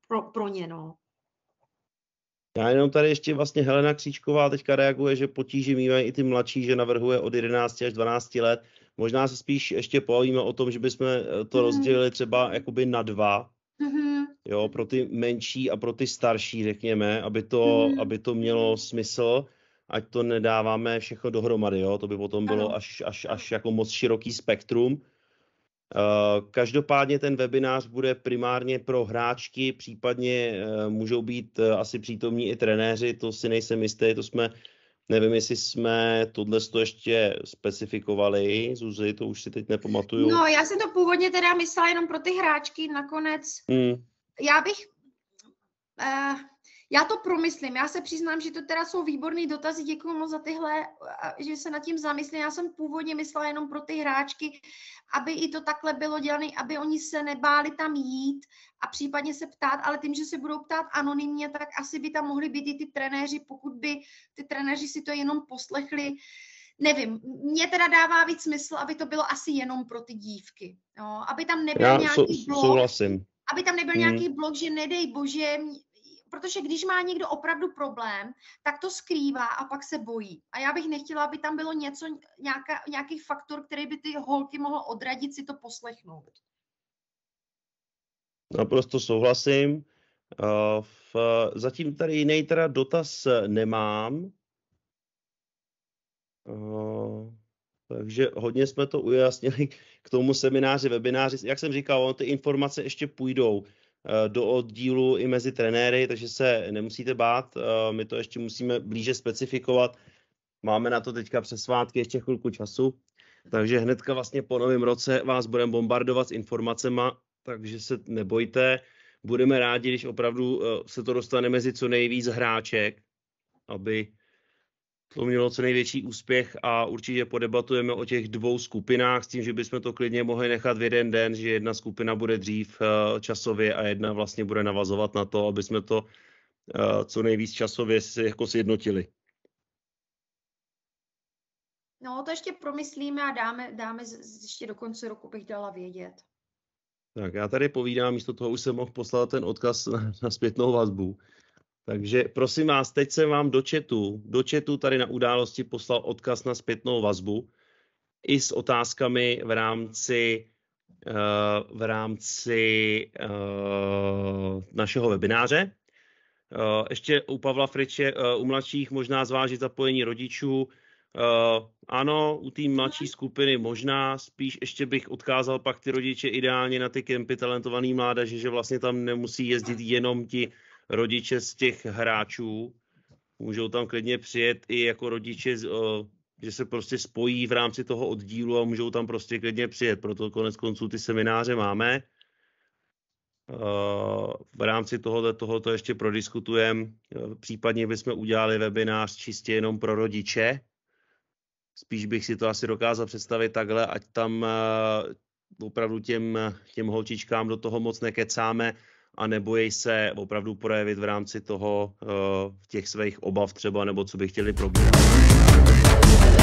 pro, pro ně, no. Já jenom tady ještě vlastně Helena Kříčková teďka reaguje, že potíži mývají i ty mladší, že navrhuje od jedenácti až dvanácti let. Možná se spíš ještě povíme o tom, že bychom to mm. rozdělili třeba jakoby na dva, mm-hmm. jo, pro ty menší a pro ty starší, řekněme, aby to, mm. aby to mělo smysl, ať to nedáváme všechno dohromady, jo, to by potom bylo až, až, až jako moc široký spektrum. Uh, každopádně ten webinář bude primárně pro hráčky, případně uh, můžou být uh, asi přítomní i trenéři, to si nejsem jistý, to jsme, nevím, jestli jsme tohle to ještě specifikovali, Zuzi, to už si teď nepamatuju. No, já jsem to původně teda myslela jenom pro ty hráčky, nakonec, hmm. já bych, uh, já to promyslím, já se přiznám, že to teda jsou výborný dotazy, děkuji moc za tyhle, že se nad tím zamyslím, já jsem původně myslela jenom pro ty hráčky, aby i to takhle bylo dělané, aby oni se nebáli tam jít a případně se ptát, ale tím, že se budou ptát anonymně, tak asi by tam mohli být i ty trenéři, pokud by ty trenéři si to jenom poslechli. Nevím, mně teda dává víc smysl, aby to bylo asi jenom pro ty dívky, jo? Aby tam nebyl Já nějaký sou, blok, souhlasím. aby tam nebyl hmm. nějaký blok, že nedej bože, protože když má někdo opravdu problém, tak to skrývá a pak se bojí. A já bych nechtěla, aby tam bylo něco, nějaká, nějaký faktor, který by ty holky mohl odradit si to poslechnout. Naprosto souhlasím. Uh, v, zatím tady jiný teda dotaz nemám. Uh, takže hodně jsme to ujasnili k tomu semináři, webináři. Jak jsem říkal, ty informace ještě půjdou do oddílu i mezi trenéry, takže se nemusíte bát, my to ještě musíme blíže specifikovat. Máme na to teďka přes svátky ještě chvilku času, takže hnedka vlastně po novém roce vás budeme bombardovat s informacema, takže se nebojte. Budeme rádi, když opravdu se to dostane mezi co nejvíc hráček, aby to mělo co největší úspěch a určitě podebatujeme o těch dvou skupinách s tím, že bychom to klidně mohli nechat v jeden den, že jedna skupina bude dřív časově a jedna vlastně bude navazovat na to, aby jsme to co nejvíc časově si jako sjednotili. No, to ještě promyslíme a dáme, dáme ještě do konce roku, bych dala vědět. Tak já tady povídám, místo toho už jsem mohl poslat ten odkaz na, na zpětnou vazbu. Takže prosím vás, teď jsem vám do chatu, do chatu tady na události poslal odkaz na zpětnou vazbu i s otázkami v rámci, uh, v rámci uh, našeho webináře. Uh, ještě u Pavla Friče, uh, u mladších možná zvážit zapojení rodičů. Uh, ano, u té mladší skupiny možná, spíš ještě bych odkázal pak ty rodiče ideálně na ty kempy talentovaný mládeže, že vlastně tam nemusí jezdit jenom ti rodiče z těch hráčů, můžou tam klidně přijet i jako rodiče, že se prostě spojí v rámci toho oddílu a můžou tam prostě klidně přijet, proto konec konců ty semináře máme. V rámci tohoto, tohoto ještě prodiskutujeme, případně bychom udělali webinář čistě jenom pro rodiče. Spíš bych si to asi dokázal představit takhle, ať tam opravdu těm, těm holčičkám do toho moc nekecáme, a nebojí se opravdu projevit v rámci toho, těch svých obav třeba, nebo co by chtěli probírat.